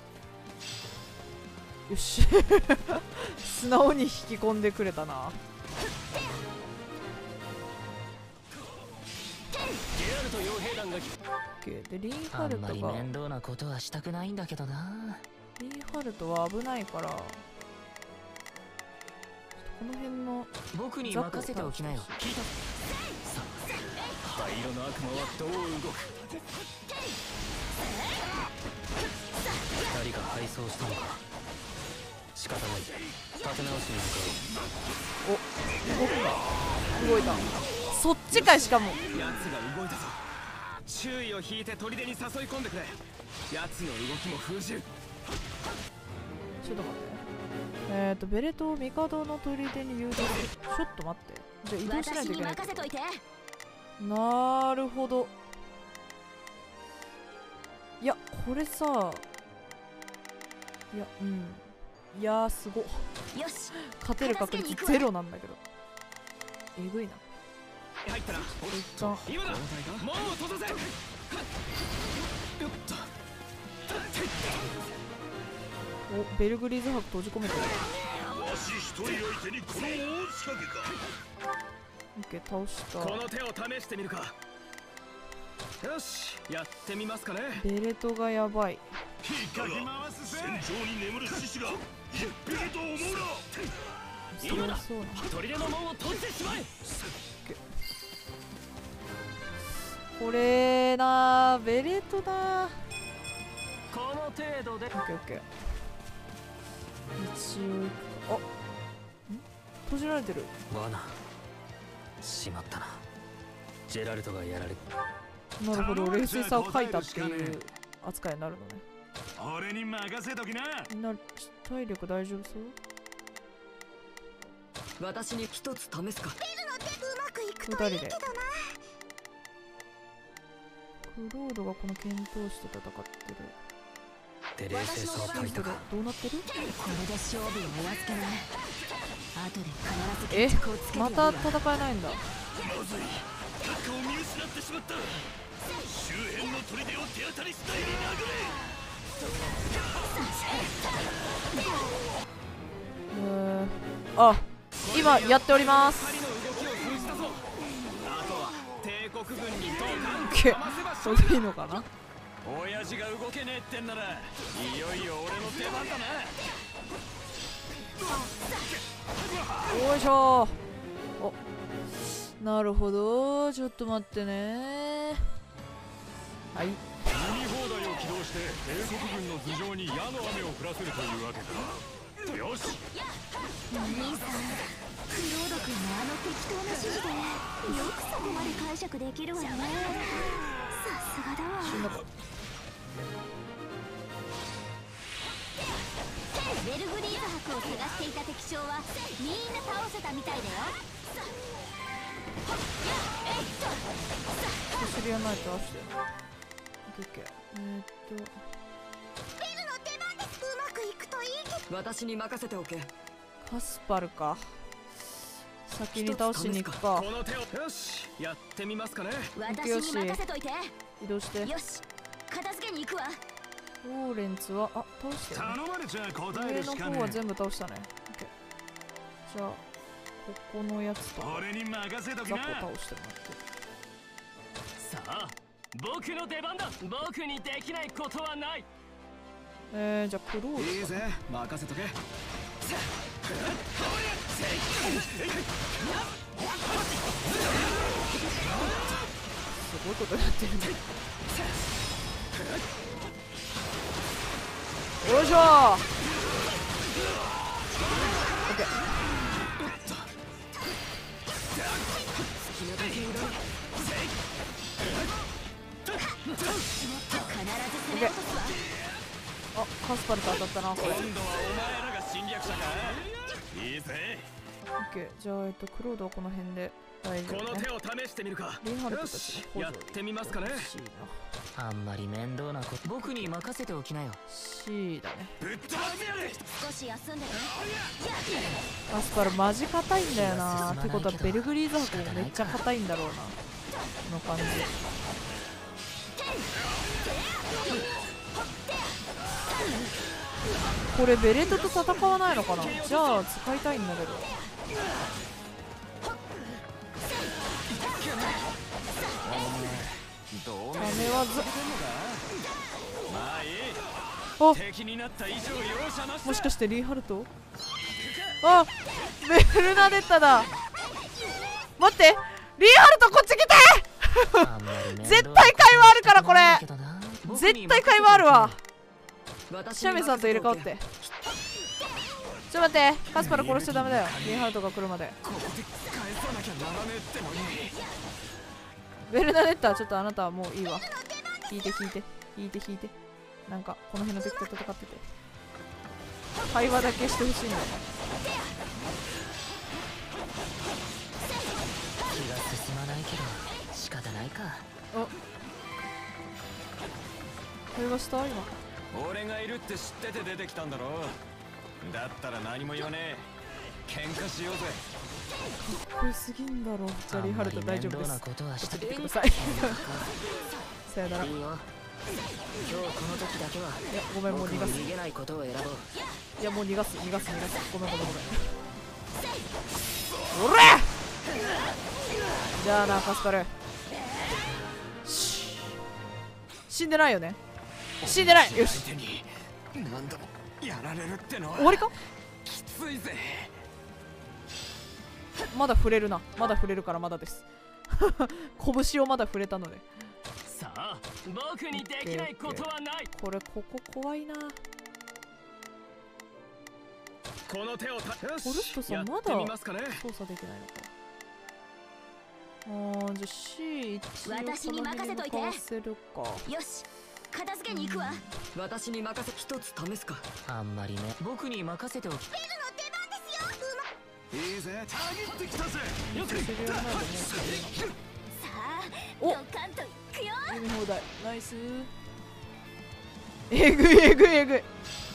よし素直に引き込んでくれたな。OK でリンハあんまりルトが面倒なことはしたくないんだけどな。 リンハルトは危ないからこの辺の僕に任せておきなよ。聞いた。さあ灰色の悪魔はどう動く。二人が敗走したのか。仕方ない。立て直しに向かお動くが動いた。そっちかい。しかも奴が動いたぞ。注意を引いて砦に誘い込んでくれ。奴の動きも封じる。 ちょっと待って。えっ、ー、とベレトを帝の砦に誘導する。ちょっと待って。じゃあ移動しないといけない。 私に任せといて。 なるほど。いやこれさいやうんいやーすごっ。 よし勝てる確率ゼロなんだけどえぐいな。 入ったな。 一旦今だ。門を閉ざせ。よっと。 おベルグリーズ博閉じ込めてる。 わし一人相手にこの大仕掛けか。 オッケー倒した。 この手を試してみるか。よしやってみますかね。 ベレトがやばい。 だが戦場に眠る獅子が一匹と思うな。 強そうな。 砦の門を閉じてしまえ。 これなー、ベレートだー。 この程度でオッケーオッケー。一応行くか。あ、ん閉じられてる。 罠しまったな。ジェラルトがやられなるほど、冷静さを書いたっていう扱いになるのね。 俺に任せときな。 みんな体力大丈夫そう？ 私に一つ試すか。 うまくいく二人で。クロードがこの剣闘士と戦ってる。 で冷静さを書いたか。 どうなってる？ これで勝負はお預けない。後でえ必ず決着をつけてやまるわ。 た戦えないんだ。 まずい。核を見失ってしまった。周辺の砦を手当たり次第に殴れ。 うーん、あ、今やっております。 帝国軍にどうけ、それでいいのかな。 親父が動けねえってんならいよいよ俺の出番だな。 よいしょ。お、なるほど、ちょっと待ってね。はい。 踏み放題を起動して帝国軍の頭上に矢の雨を降らせるというわけだ。よし。 お兄さん、クロード君のあの適当な指示でよくそこまで解釈できるわね。さすがだわ。 死んだか。 ベルフリーズ博を探していた敵将はみんな倒せたみたいだよ。 薬がないと合わせて。オッケーオッケー。えー、っとベルの出番です。うまくいくといいけど。 私に任せておけ。 カスパルか。先に倒しに行くか。 この手をよしやってみますかね。 私に任せといて。 移動して。 よし、片付けに行くわ。 ローレンツは、あ、倒してるね。 頼まれちゃ答え上るしかねの方は全部倒したね。オッケー。じゃあ、ここのやつとか俺に任せときザな。 コ倒してもらって。 さあ僕の出番だ。僕にできないことはない。 えー、じゃあクローズ。 いいぜ、任せとけ。 すごいことになってるね。よいしょー。オッケー。オッケー。あ、カスパルと当たったな、これ。 今度はお前らが侵略者か。いいぜ。 オッケー。じゃあ、えっと、クロードはこの辺で大丈この夫ね。 手を試してみるか。 リンハルトよたちしのやってみますかね。 C な。 あんまり面倒なこと僕に任せておきなよ。 C だね。 ぶっ飛ばせやれ。 少し休んでね。 カスパルマジ硬いんだよな。ってことはベルフリーズ博もめっちゃ硬いんだろうな。この感じ。これベレットと戦わないのかな。じゃあ使いたいんだけど。ダメはず。 まあいい。 あ、 敵になった以上容赦なしだ。 もしかしてリーハルト。あ、ベルナデッタだ。待って、リーハルトこっち来て絶対会話あるからこれ。絶対会話あるわ。シャメさんと入れ替わって。ちょっと待って、カスパル殺しちゃダメだよ。リーハルトが来るまで。ベルナデッタ、ちょっとあなたはもういいわ。引いて引いて引いて引いて。なんかこの辺の敵と戦ってて会話だけしてほしいんだよね。 気が進まないけど仕方ないか。 お、会話した今。 俺がいるって知ってて出てきたんだろ。だったら何も言わねえ。喧嘩しようぜ。 かっこよすぎんだろ。じゃあリーハルト大丈夫です。 あんまり面倒なことはしててくださいさよなら。いいいよ。今日この時だけはや、ごめん、もう逃がす。 逃げないことを選ぼう。 いや、もう逃がす逃がす逃がす。ごめんごめんごめん。おらじゃあな、カスパル。死んでないよね。死んでない。よし、 相手に何度もやられるってのは終わりか。 きついぜ。 まだ触れるな。まだ触れるからまだです。拳をまだ触れたので。 さあ僕にできないことはない。 これここ怖いな。 この手をたホルストさんまだ操作できないのか。あー、じゃあ シーいち を私に任せといて。 この辺に向かわせるか。 よし、片付けに行くわ。 私に任せ一つ試すか。あんまりね。僕に任せておき。 ベルの出番ですよ。うまいいぜ、たぎってきたぜ。 よくするようになると思う。 さあ、 おドカンと行くよ。 読み放題。ナイス。えぐいえぐいえぐい。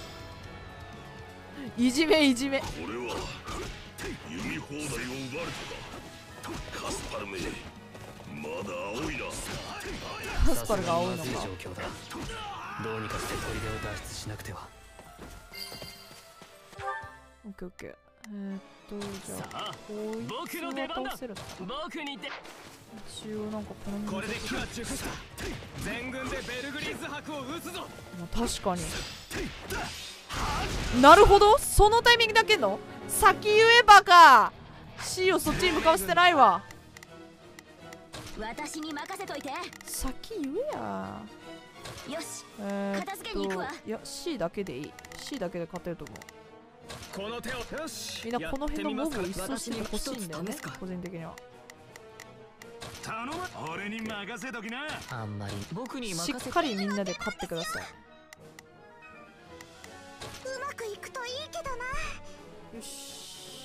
いじめいじめ。 俺は弓放題を奪われたか。カスパルめ、まだ青いな。 カスパルが青いのか。 状況だ。どうにかして砦を脱出しなくては。 オッケーオッケー。えー、っとじゃあさあこいつ僕の出番だ。 は倒せるの。 僕にで一応なんかこのこれで機は熟した。全軍でベルグリーズ博を撃つぞ。 まあ確かに。なるほど、そのタイミングだけの先言えばか。 C をそっちに向かわせてないわ。 私に任せといて。 先言えや。 よし、 えー、っと片付けに行くわ。 いや C だけでいい。 C だけで勝てると思う。 この手をよし。 みんなこの辺のモブを一掃私にしてほしいんだよね一つ試すか。 個人的には。 頼む、俺に任せときな。 あんまり僕に任しせっかりみんなで勝ってください。 うまくいくといいけどな。 よし。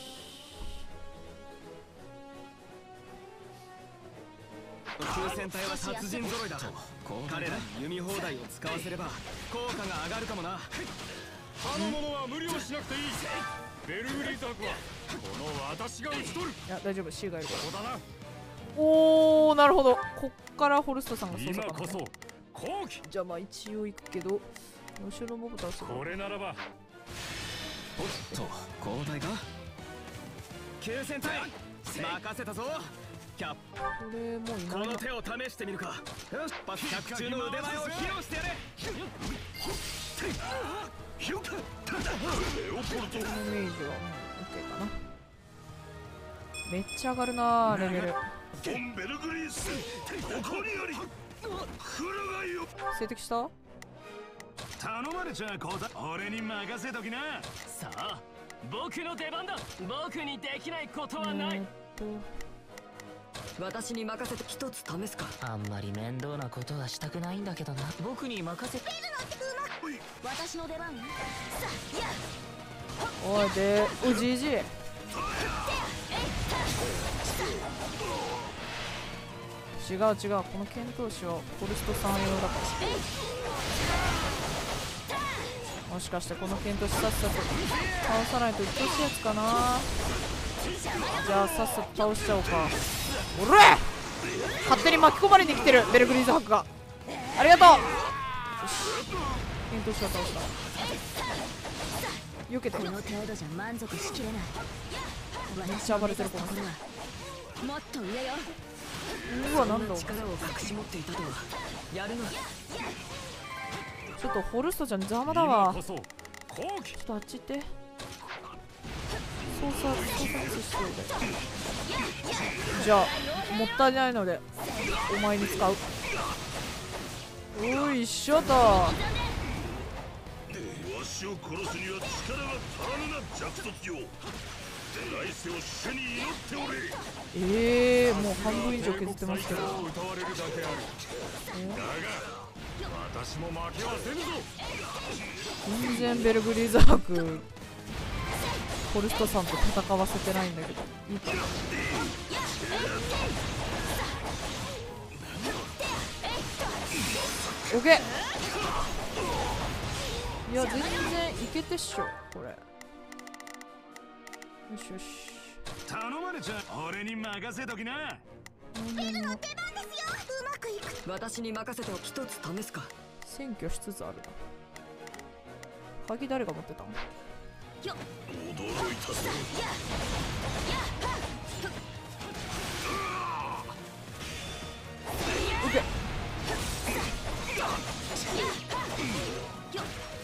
急戦隊は達人揃いだ。彼らに弓放題を使わせれば効果が上がるかもな。 他の者は無理をしなくていい。ベルグリーズ博はこの私が討ち取る。 いや大丈夫、 C がいるから。 そうだな。 おー、なるほど。こっからホルストさんが操今作かな、 こそね、 後期。 じゃあまあ一応行くけど、後ろモブ倒す。 これならば。 おっと、交代か。急戦隊任せたぞ。キャップ、 これもういこないな。 の手を試してみるか。よし、一発百中の腕前を披露してやれ。 レオポルト。 このイメージはうん OK かな。めっちゃ上がるなーレベル。 ドンベルグリース、ここにあり。来るがいよ。 成敵した。 頼まれちゃこだ。俺に任せときな。 さあ僕の出番だ。僕にできないことはない。 えーっと私に任せて一つ試すか。あんまり面倒なことはしたくないんだけどな。僕に任せて。 私の出番。さあ、やおいでおじいじ。違う違う、この剣闘士はフォルストさん用だから。もしかしてこの剣闘士さっさと倒さないと鬱陶しいやつかな。じゃあさっさと倒しちゃおうか。おれ、勝手に巻き込まれに来てるベルグリーズ博が。ありがとう。よし、剣闘士は倒した。避けて。 この程度じゃ満足しきれない。 めっちゃ暴れてるこの人。 もっと上よ。 うわ、なんだ。ち力を隠し持っていたとは。やるの。 ょっとホルストちゃん邪魔だわ。 今こそ後期。 ちょっとあっち行って。操作操作ミスしてるで。じゃあもったいないのでお前に使う。おいしょと。 わしを殺すには力が足らぬな弱卒よ。来世を死者に祈っておれ。 ええー、もう半分以上削ってますけど。 歌われるだけある。だが私も負けはせぬぞ。 全然ベルグリーズ博フォルストさんと戦わせてないんだけどいいかな。オッケー。いや全然いけてっしょこれ。よしよし。 頼まれちゃ俺に任せときな。 ベルの出番ですよ。うまくいく。 私に任せて一つ試すか。 占拠しつつあるな。鍵誰が持ってたの。 よっ、 驚いたぞ。 オッケー。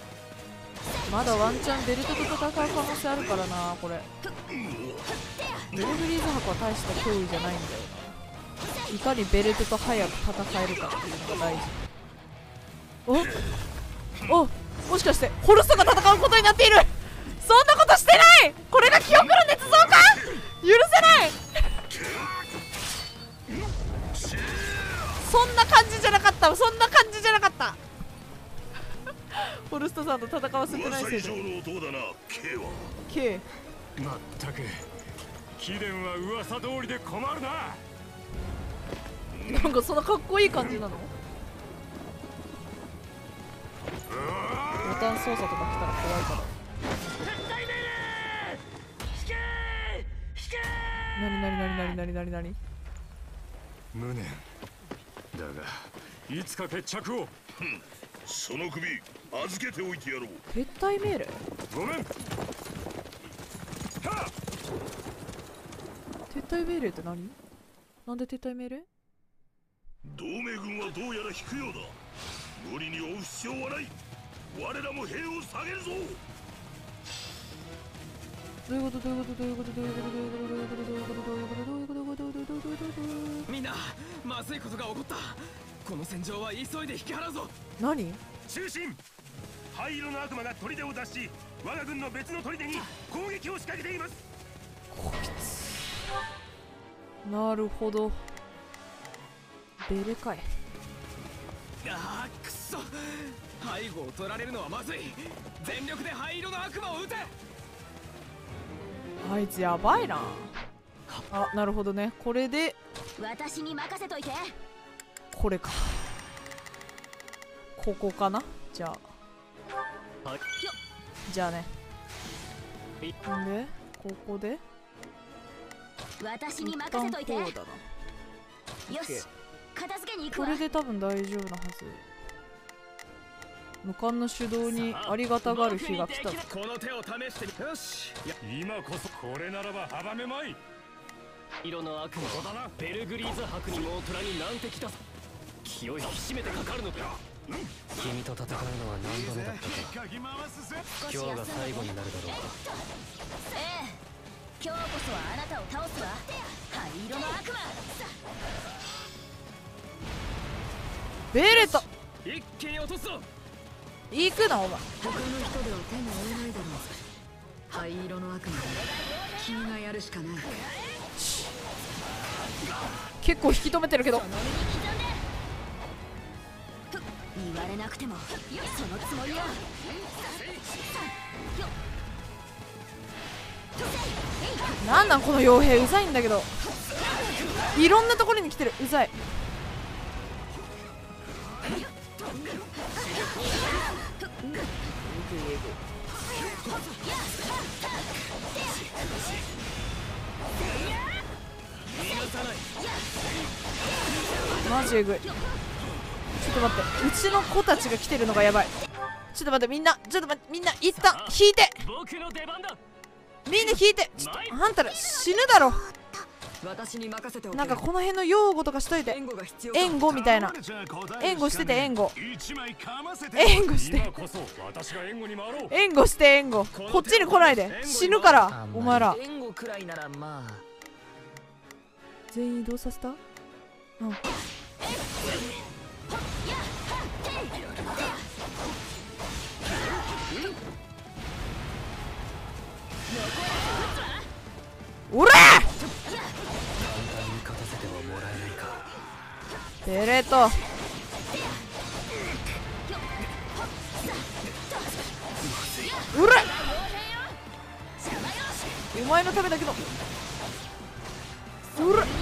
まだワンチャンベルトと戦う可能性あるからなこれ。 ベルフリーズ博は大した脅威じゃないんだよな。いかにベルトと早く戦えるかっていうのが大事。おお、もしかしてホルストが戦うことになっている。そんなことしてない。これが記憶の捏造か。許せない。そんな感じじゃなかった。そんな感じじゃなかったホルストさんと戦わせてないせいで K。 まったく貴殿は噂通りで困るな。 なんかそんなかっこいい感じなの。ボタン操作とか来たら怖いから。なになになになになになになに。 無念だがいつか決着を。 その首預けておいてやろう。 撤退命令。 ごめん。 撤退命令って何？なんで撤退命令？ 同盟軍はどうやら引くようだ。無理に追う必要はない。我らも兵を下げるぞ。 どういうことどういうことどういうことどういうことどういうことどういうことどういうことどういうことどういうことどういうことどういうことどういうこと。 みんなまずいことが起こった。この戦場は急いで引き払うぞ。 何？ 中心灰色の悪魔が砦を脱し、我が軍の別の砦に攻撃を仕掛けています。 こいつ。なるほど。ベレかい。 あーくそ、背後を取られるのはまずい。全力で灰色の悪魔を撃て。 あいつやばいな。あ、なるほどね。これで私に任せといて。 これか。ここかな。じゃあ、 はい、 じゃあね。でここで私に任せといて。 一旦こうだな。 よし、片付けに行くわ。 これで多分大丈夫なはず。無冠の手動にありがたがる日が来た。 この手を試してみ。よし、 今こそこれならば阻めまい。 色の悪魔ベルグリーズ博にモートラに難敵だぞ。気を引き締めてかかるのか。君と戦うのは何度目だったか。今日が最後になるだろうか。 ええ、今日こそはあなたを倒すわ、灰色の悪魔。 ベレット一気に落とすぞ。 行くなお前。 他の人では手が負えないだろう。灰色の悪魔で君がやるしかない。 結構引き止めてるけど。 言われなくてもそのつもりは。 なんなんこの傭兵、うざいんだけど。いろんなところに来てる。うざい。マジえぐい。ちょっと待って、うちの子たちが来てるのがやばい。ちょっと待って、みんなちょっと待って、みんな一旦引いて。 僕の出番だ。 みんな引いて。ちょっとあんたら死ぬだろ。 私に任せておけ。 なんかこの辺の用語とかしといて。 援護が必要か。 援護みたいな。援護してて援護。援護して。 今こそ私が援護に回ろう。 援護して援護。こっちに来ないで。死ぬからお前ら。 援護くらいならまあ。 全員移動させた？うん。おら！ベレート。うら！お前のためだけど。うら！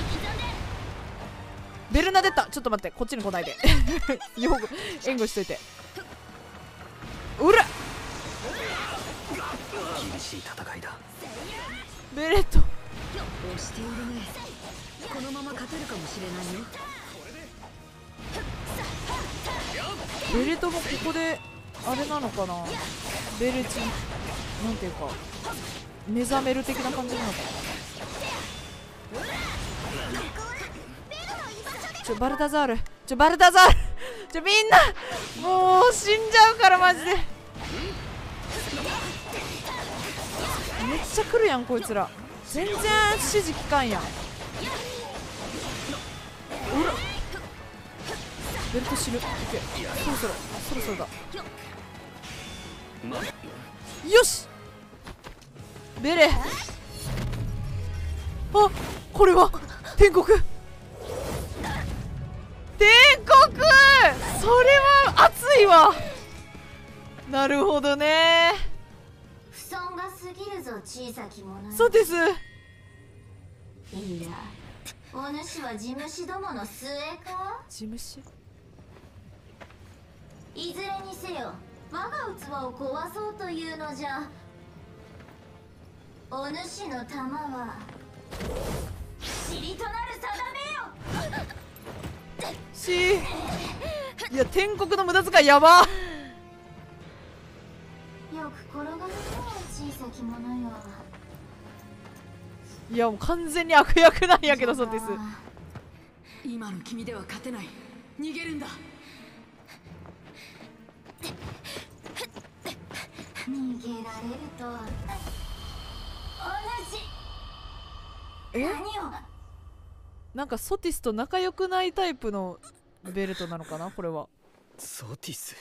ベルナデッタ、ちょっと待って、こっちに来ないでよく援護しといて。うら！ 厳しい戦いだ。 ベレット押しているね。このまま勝てるかもしれないよ。 ベレトもここであれなのかな。ベレチなんていうか目覚める的な感じなのかな。ちょバルタザール、ちょバルタザールちょみんなもう死んじゃうからマジで。めっちゃ来るやんこいつら。 全然指示聞かんやん。おらベルト知る。オッケー、そろそろそろそろだ。よしベレ。あ、これは天国。天国、それは熱いわ。なるほどね。 不損が過ぎるぞ小さき者。 そうです。 いや、お主は地主どもの末か。 地主。 いずれにせよ我が器を壊そうというのじゃ。お主の玉は塵となる定めよ。 しいや、天国の無駄遣いやば。 よく転がるの小さき者よ。 いやもう完全に悪役なんやけど。そうです。 今の君では勝てない。逃げるんだ。 逃げられるとは同じ。 え、 何を。 なんかソティスと仲良くないタイプのベルトなのかなこれは。 ソティス。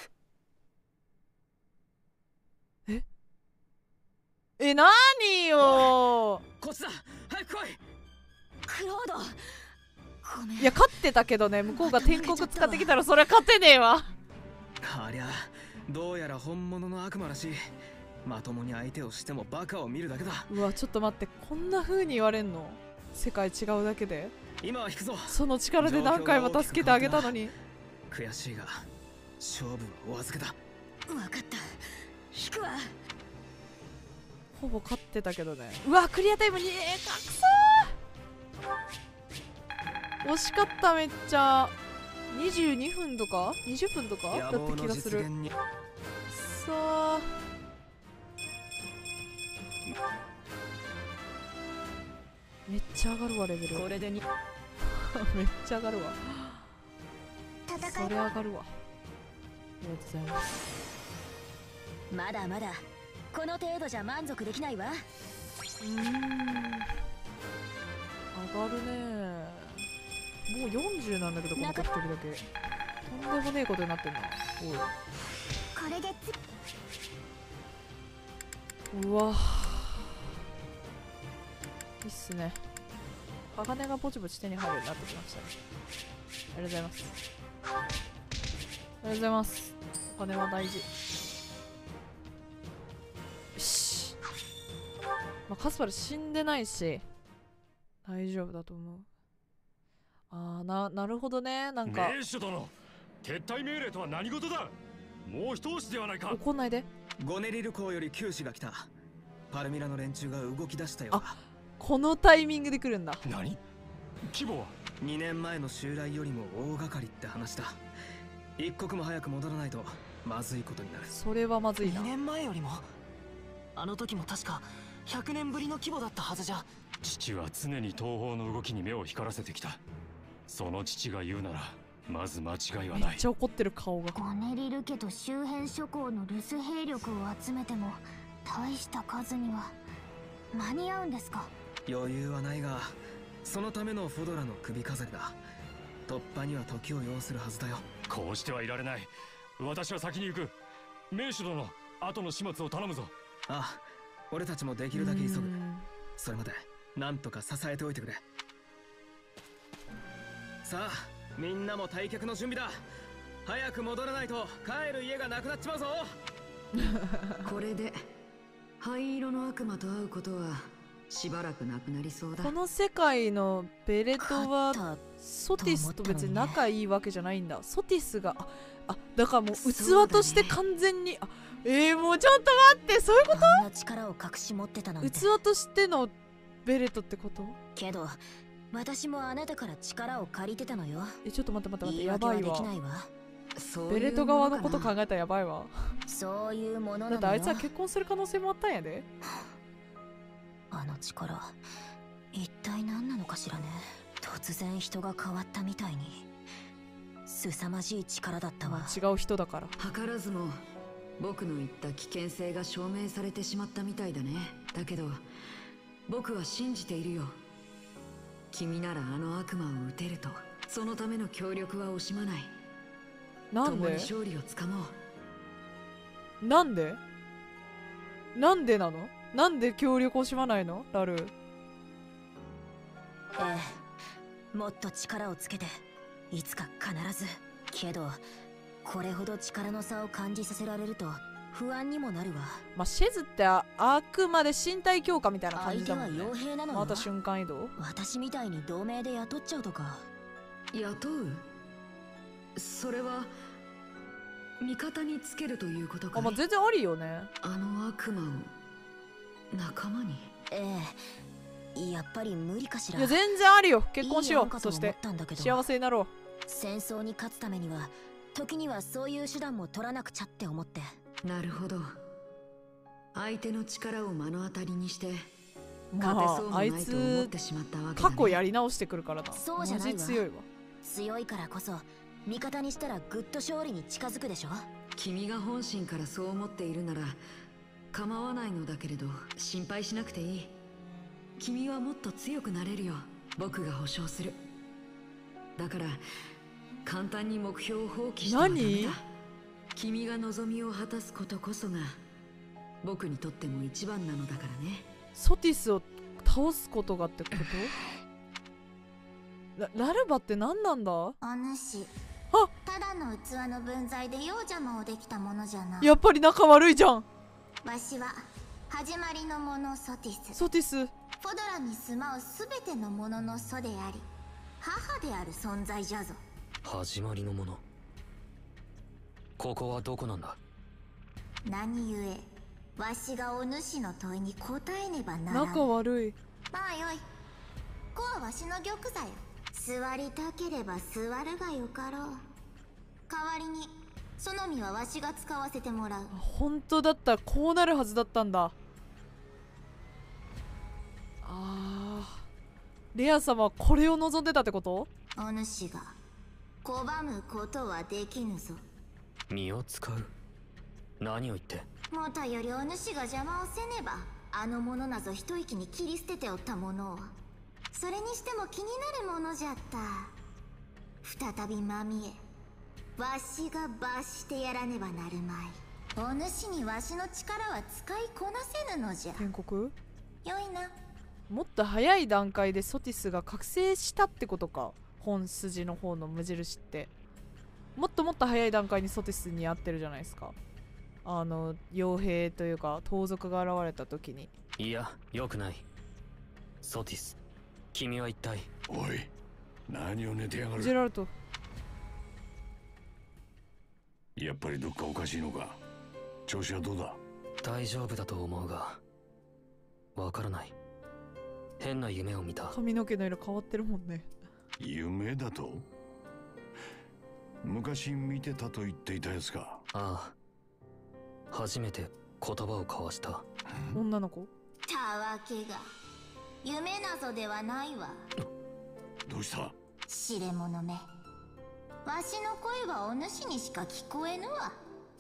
ええ、なによ。 こっちだ、早く来い。 クロード、ごめん。 いや勝ってたけどね、向こうが天国使ってきたらそれは勝てねえわ。 ありゃどうやら本物の悪魔らしい。まともに相手をしてもバカを見るだけだ。 うわ、ちょっと待って、こんな風に言われんの。世界違うだけで。 今は引くぞ。 その力で何回も助けてあげたのに。 悔しいが勝負はお預けだ。 分かった、引くわ。 ほぼ勝ってたけどね。うわ、クリアタイムに、えー、かくそー。惜しかった。めっちゃにじゅうにふんとかにじゅっぷんとかだった気がする。さあめっちゃ上がるわレベル。 これでにめっちゃ上がるわ。それ上がるわ。ありがとうございます。 まだまだこの程度じゃ満足できないわ。 うーん、上がるね。もうよんじゅうなんだけど、この子一人だけ。とんでもねえことになってんな。おい、 これでつうわ、いいっすね。鋼がぼちぼち手に入るようになってきましたね。ありがとうございます。ありがとうございます。お金は大事。よし、まあ、カスパル死んでないし大丈夫だと思う。ああ、な、なるほどね。なんか名手殿、撤退命令とは何事だ。もう一押しではないか。 怒んないで。 ゴネリル港より九死が来た。パルミラの連中が動き出したようだ。 あ、このタイミングで来るんだ。 何、規模は。 にねんまえの襲来よりも大掛かりって話だ。一刻も早く戻らないとまずいことになる。 それはまずいな。 にねんまえよりも。あの時も確かひゃくねんぶりの規模だったはずじゃ。 父は常に東方の動きに目を光らせてきた。その父が言うならまず間違いはない。 めっちゃ怒ってる顔が。 ゴネリル家と周辺諸侯の留守兵力を集めても大した数には間に合うんですか。 余裕はないが、そのためのフォドラの首飾りだ。突破には時を要するはずだよ。 こうしてはいられない。私は先に行く。名手殿、後の始末を頼むぞ。 ああ、俺たちもできるだけ急ぐ。 うーん、 それまでなんとか支えておいてくれ。さあ、みんなも退却の準備だ。早く戻らないと帰る家がなくなっちまうぞ。 これで灰色の悪魔と会うことはしばらくなくなりそうだ。 この世界のベレトはソティスと別に仲いいわけじゃないんだ。ソティスが、あ、あ、だからもう器として完全に、あ、えー、もうちょっと待って、そういうこあんな力を隠し持ってたなんと？ て。 器としてのベレトってこと？ けど私もあなたから力を借りてたのよ。 え、ちょっと待って待って待って、 言い訳はでやばいわ。 きないわ。 そういうベレト側のことものかな。 考えたらやばいわ。 そういうものなのよ。 だってあいつは結婚する可能性もあったんやで。 あの力一体何なのかしらね。突然人が変わったみたいに凄まじい力だったわ。 違う人だから。 図らずも僕の言った危険性が証明されてしまったみたいだね。だけど僕は信じているよ。君ならあの悪魔を撃てると。そのための協力は惜しまない。 なんで共に勝利をつかもう。 なんでなんでなの？なんで協力を惜しまないのラル？ ええ、もっと力をつけていつか必ず。けどこれほど力の差を感じさせられると不安にもなるわ。 まあ、シェズってああくまで身体強化みたいな感じだもんね。 相手は傭兵なのよ。 また瞬間移動。 私みたいに同盟で雇っちゃうとか。 雇う？それは味方につけるということかい？ あ、まあ、全然ありよね。 あの悪魔を仲間に。 ええ、やっぱり無理かしら。 いや全然ありよ。結婚しよう。 いい案かとそして思ったんだけど幸せになろう。 戦争に勝つためには時にはそういう手段も取らなくちゃって思って。 なるほど。相手の力を目の当たりにしてまあ勝てそうもあいないと思っつてしまったわけだ、ね、 過去やり直してくるからな。 そうじゃないわマジ強いわ。 強いからこそ味方にしたらぐっと勝利に近づくでしょ。 君が本心からそう思っているなら構わないのだけれど、心配しなくていい。君はもっと強くなれるよ。僕が保証する。だから簡単に目標を放棄してはダメ何？ だ。君が望みを果たすことこそが僕にとっても一番なのだからね。 ソティスを倒すことがってことラ, ラルバって何なんだ？ お主あ、 ただの器の分際で用邪魔をできたものじゃな。 やっぱり仲悪いじゃん。 わしは始まりのものソティス。 ソティスフォドラに住まうすべてのものの祖であり母である存在じゃぞ。 始まりのもの。ここはどこなんだ？ 何故わしがお主の問いに答えねばならん。 仲悪い。 まあよい。こはわしの玉座よ。座りたければ座るがよかろう。代わりにその身はわしが使わせてもらう。 本当だったらこうなるはずだったんだ。あー、レア様はこれを望んでたってこと？ お主が拒むことはできぬぞ。 身を使う？何を言って？ もとよりお主が邪魔をせねばあの者なぞ一息に切り捨てておったものを。それにしても気になるものじゃった。再びまみえわしが罰してやらねばなるまい。お主にわしの力は使いこなせぬのじゃ。 建国？ よいな。 もっと早い段階でソティスが覚醒したってことか。本筋の方の無印ってもっともっと早い段階にソティスに会ってるじゃないですか。あの傭兵というか盗賊が現れた時に。 いや、よくない。ソティス、君は一体。 おい、何を寝てやがる。 ジェラルト、 やっぱりどっかおかしいのか。調子はどうだ？ 大丈夫だと思うが、わからない。変な夢を見た。 髪の毛の色変わってるもんね。 夢だと？昔見てたと言っていたやつか。 ああ、初めて言葉を交わした。 女の子？ たわけが夢なぞではないわ。 どうした？ 知れ者め、わしの声はお主にしか聞こえぬわ。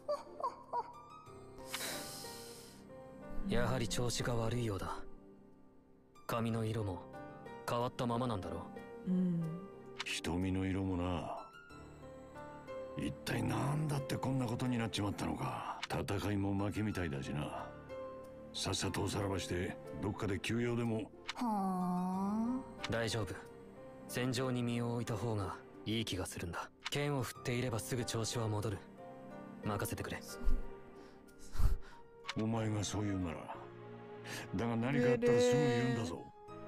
やはり調子が悪いようだ。髪の色も変わったままなんだろう。うん。 瞳の色もな。一体なんだってこんなことになっちまったのか。戦いも負けみたいだしな。さっさとおさらばしてどっかで休養でも。 ほーん。 大丈夫。戦場に身を置いた方がいい気がするんだ。剣を振っていればすぐ調子は戻る。任せてくれ。 お前がそう言うなら。だが何かあったらすぐ言うんだぞ。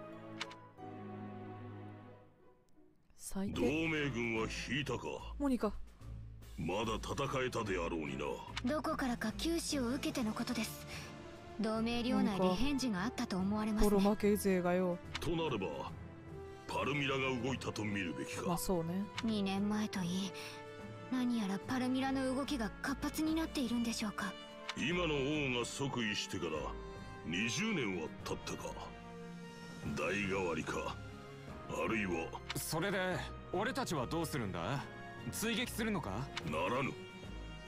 最低。 同盟軍は引いたか。 モニカ、 まだ戦えたであろうにな。 どこからか九死を受けてのことです。同盟領内で返事があったと思われますね。 ボロ負け勢がよ。 となればパルミラが動いたと見るべきか。 まあそうね。 にねんまえといい、何やらパルミラの動きが活発になっているんでしょうか。 今の王が即位してからにじゅうねんは経ったか。代替わりか、あるいは。 それで俺たちはどうするんだ？追撃するのか？ ならぬ。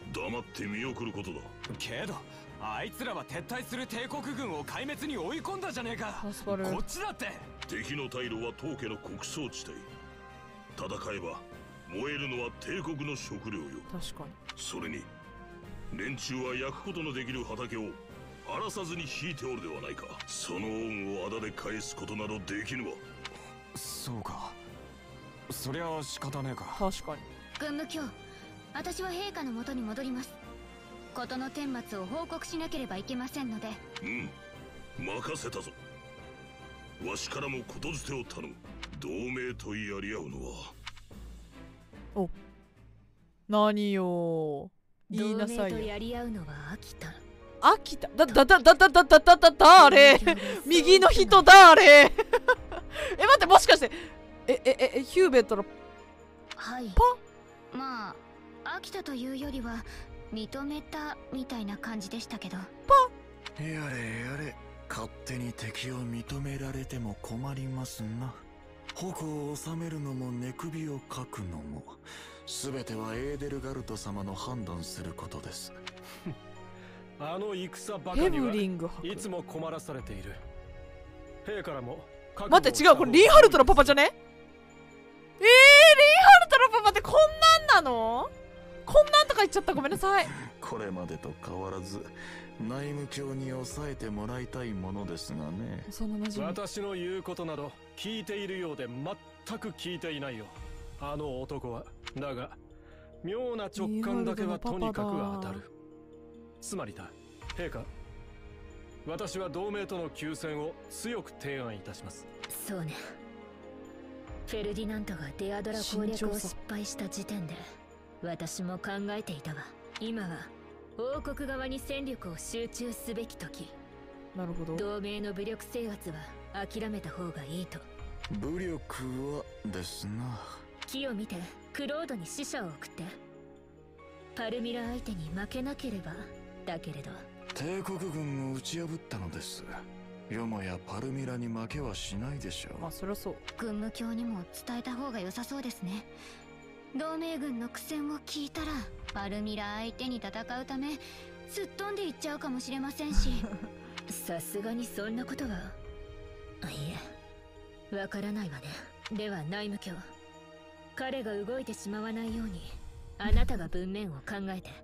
黙って見送ることだ。 けどあいつらは撤退する帝国軍を壊滅に追い込んだじゃねえか。 助かる。 こっちだって。 敵の退路は当家の穀倉地帯。戦えば燃えるのは帝国の食料よ。 確かに。 それに連中は焼くことのできる畑を荒らさずに引いておるではないか。その恩を仇で返すことなどできぬわ。 そうか、そりゃ仕方ねえか。 確かに。 軍務卿、私は陛下の元に戻ります。事の顛末を報告しなければいけませんので。 うん、任せたぞ。わしからもことづてを頼む。同盟とやり合うのは。 お、何よ、言いなさいよ。 同盟とやり合うのは飽きた。 飽きた。だだだだだだだだだだれ右の人だれえ、待って、もしかしてえええヒューベットのはい。 パまあ飽きたというよりは認めたみたいな感じでしたけど。 やれやれ、勝手に敵を認められても困りますな。矛を収めるのも寝首をかくのも全てはエーデルガルト様の判断することです。 あの戦バカヘにはブリングいつも困らされている。兵からも待って、違う、これリンハルトのパパじゃね？えー、リンハルトのパパってこんなんなの？こんなんとか言っちゃった、ごめんなさい。 これまでと変わらず内務卿に抑えてもらいたいものですがね。 そのなじみ。 私の言うことなど聞いているようで全く聞いていないよ、あの男は。だが妙な直感だけはとにかく当たる。つまりだ、陛下、私は同盟との休戦を強く提案いたします。 そうね。フェルディナントがデアドラ攻略を失敗した時点で私も考えていたわ。今は王国側に戦力を集中すべき時。 なるほど。 同盟の武力制圧は諦めた方がいいと。 武力はですな。 木を見てクロードに使者を送って。パルミラ相手に負けなければだけれど。 帝国軍を打ち破ったのです。よもやパルミラに負けはしないでしょう。 まあそりゃそう。 軍務卿にも伝えた方が良さそうですね。同盟軍の苦戦を聞いたらパルミラ相手に戦うためすっ飛んでいっちゃうかもしれませんし。 さすがにそんなことは。いえ、わからないわね。では内務卿、彼が動いてしまわないようにあなたが文面を考えて。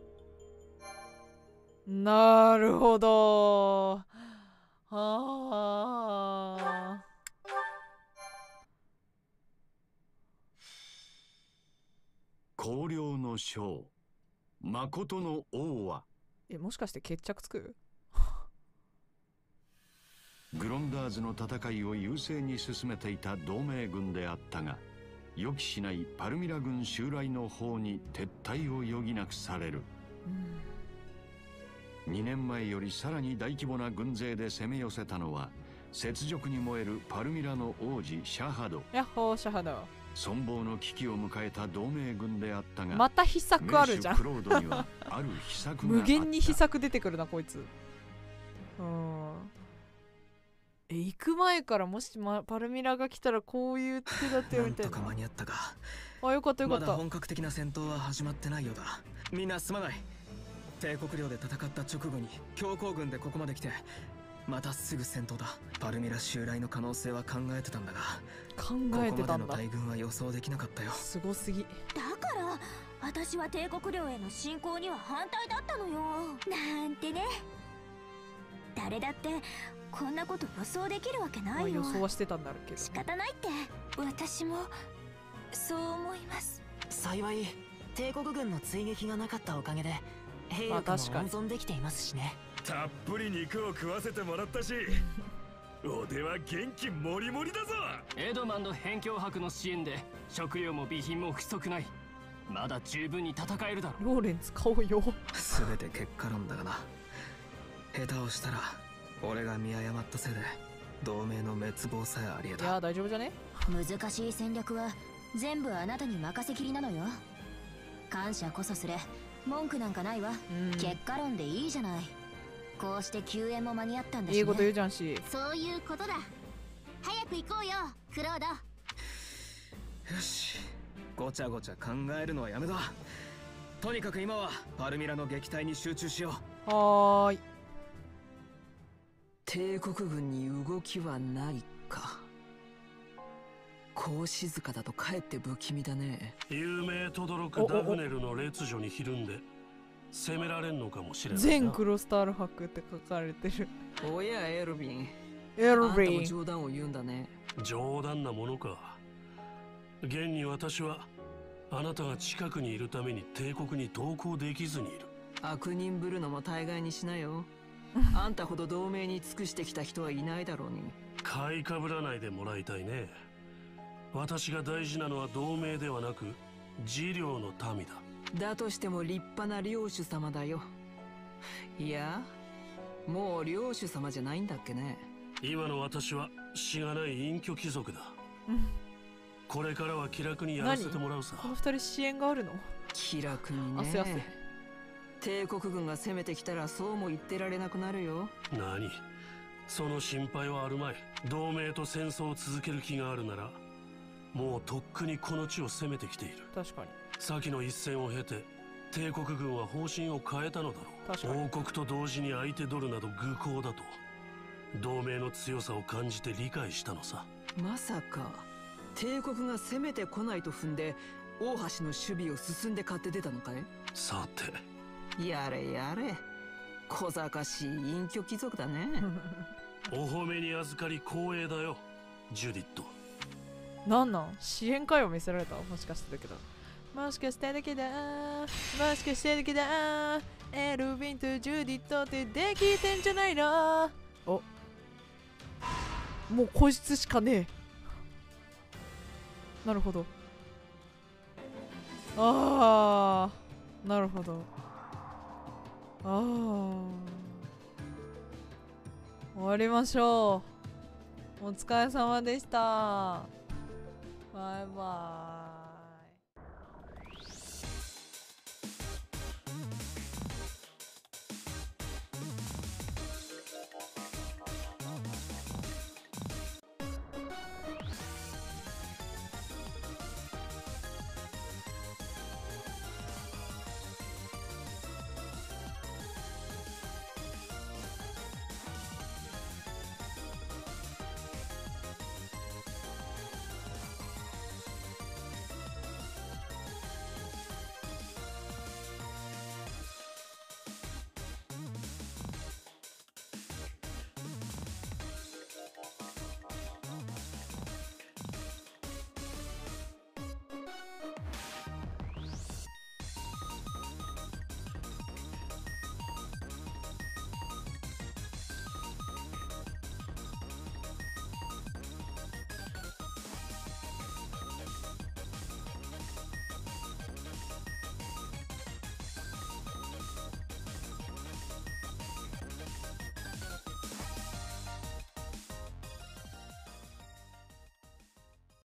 なるほど。はあ。 荒涼の将、誠の王は。 え、もしかして決着つく？ グロンダーズの戦いを優勢に進めていた同盟軍であったが、予期しないパルミラ軍襲来の方に撤退を余儀なくされる。うん、にねんまえよりさらに大規模な軍勢で攻め寄せたのは雪辱に燃えるパルミラの王子シャハド。 やっほーシャハド。 存亡の危機を迎えた同盟軍であったが、 また秘策あるじゃん。 クロードにはある秘策があった。 無限に秘策出てくるなこいつ。うん。え、行く前からもし、ま、パルミラが来たらこういう手立てをみたいな。 なんとか間に合ったか。 あ、よかったよかった。 まだ本格的な戦闘は始まってないようだ。みんなすまない。帝国領で戦った直後に強行軍でここまで来て、またすぐ戦闘だ。パルミラ襲来の可能性は考えてたんだが、 考えてたんだ。 ここまでの大軍は予想できなかったよ。 すごすぎ。 だから私は帝国領への侵攻には反対だったのよ。なんてね。誰だってこんなこと予想できるわけないよ。 まあ、予想はしてたんだろうけど、ね、 仕方ないって。私もそう思います。 幸い帝国軍の追撃がなかったおかげで兵力も温存できていますしね。 たっぷり肉を食わせてもらったし俺は元気もりもりだぞ。 エドマンド辺境伯の支援で食料も備品も不足ない。まだ十分に戦えるだろう。 ローレン使おうよ。 全て結果論だがな。下手をしたら俺が見誤ったせいで同盟の滅亡さえありえた。 いや大丈夫じゃね。 難しい戦略は全部あなたに任せきりなのよ。感謝こそすれ、文句なんかないわ。結果論でいいじゃない。こうして救援も間に合ったんだし、ね、 いいこと言うじゃんし。 そういうことだ。早く行こうよクロード。 よし、ごちゃごちゃ考えるのはやめだ。 とにかく今はパルミラの撃退に集中しよう。 はーい。 帝国軍に動きはないか。こう静かだとかえって不気味だね。 有名とどろくダグネルの列女にひるんで攻められんのかもしれないな。 全クロスタール博って書かれてる。 おやエルヴィン、 エルヴあんたもィン。 冗談を言うんだね。 冗談なものか。現に私はあなたが近くにいるために帝国に同行できずにいる。 悪人ぶるのも大概にしなよ。あんたほど同盟に尽くしてきた人はいないだろうに。 買いかぶらないでもらいたいね。私が大事なのは同盟ではなく治療の民だ。 だとしても立派な領主様だよ。いや、もう領主様じゃないんだっけね。 今の私はしがない隠居貴族だ。これからは気楽にやらせてもらうさ。 この二人支援があるの？ 気楽にね。 汗汗。 帝国軍が攻めてきたらそうも言ってられなくなるよ。 何？その心配はあるまい。同盟と戦争を続ける気があるならもうとっくにこの地を攻めてきている。 確かに。 先の一戦を経て帝国軍は方針を変えたのだろう。 確かに。 王国と同時に相手取るなど愚行だと同盟の強さを感じて理解したのさ。 まさか帝国が攻めてこないと踏んで大橋の守備を進んで買って出たのかい？ さてやれやれ、小賢しい隠居貴族だね。 お褒めに預かり光栄だよジュディット。 なんなん支援会を見せられた？もしかしてだけど。もしかしてだけだもしかしてだけだエルヴィンとジュディットってできてんじゃないの？お、もうこいつしかねえ。なるほど。ああ、なるほど。ああ、終わりましょう。お疲れ様でした。バイバイ。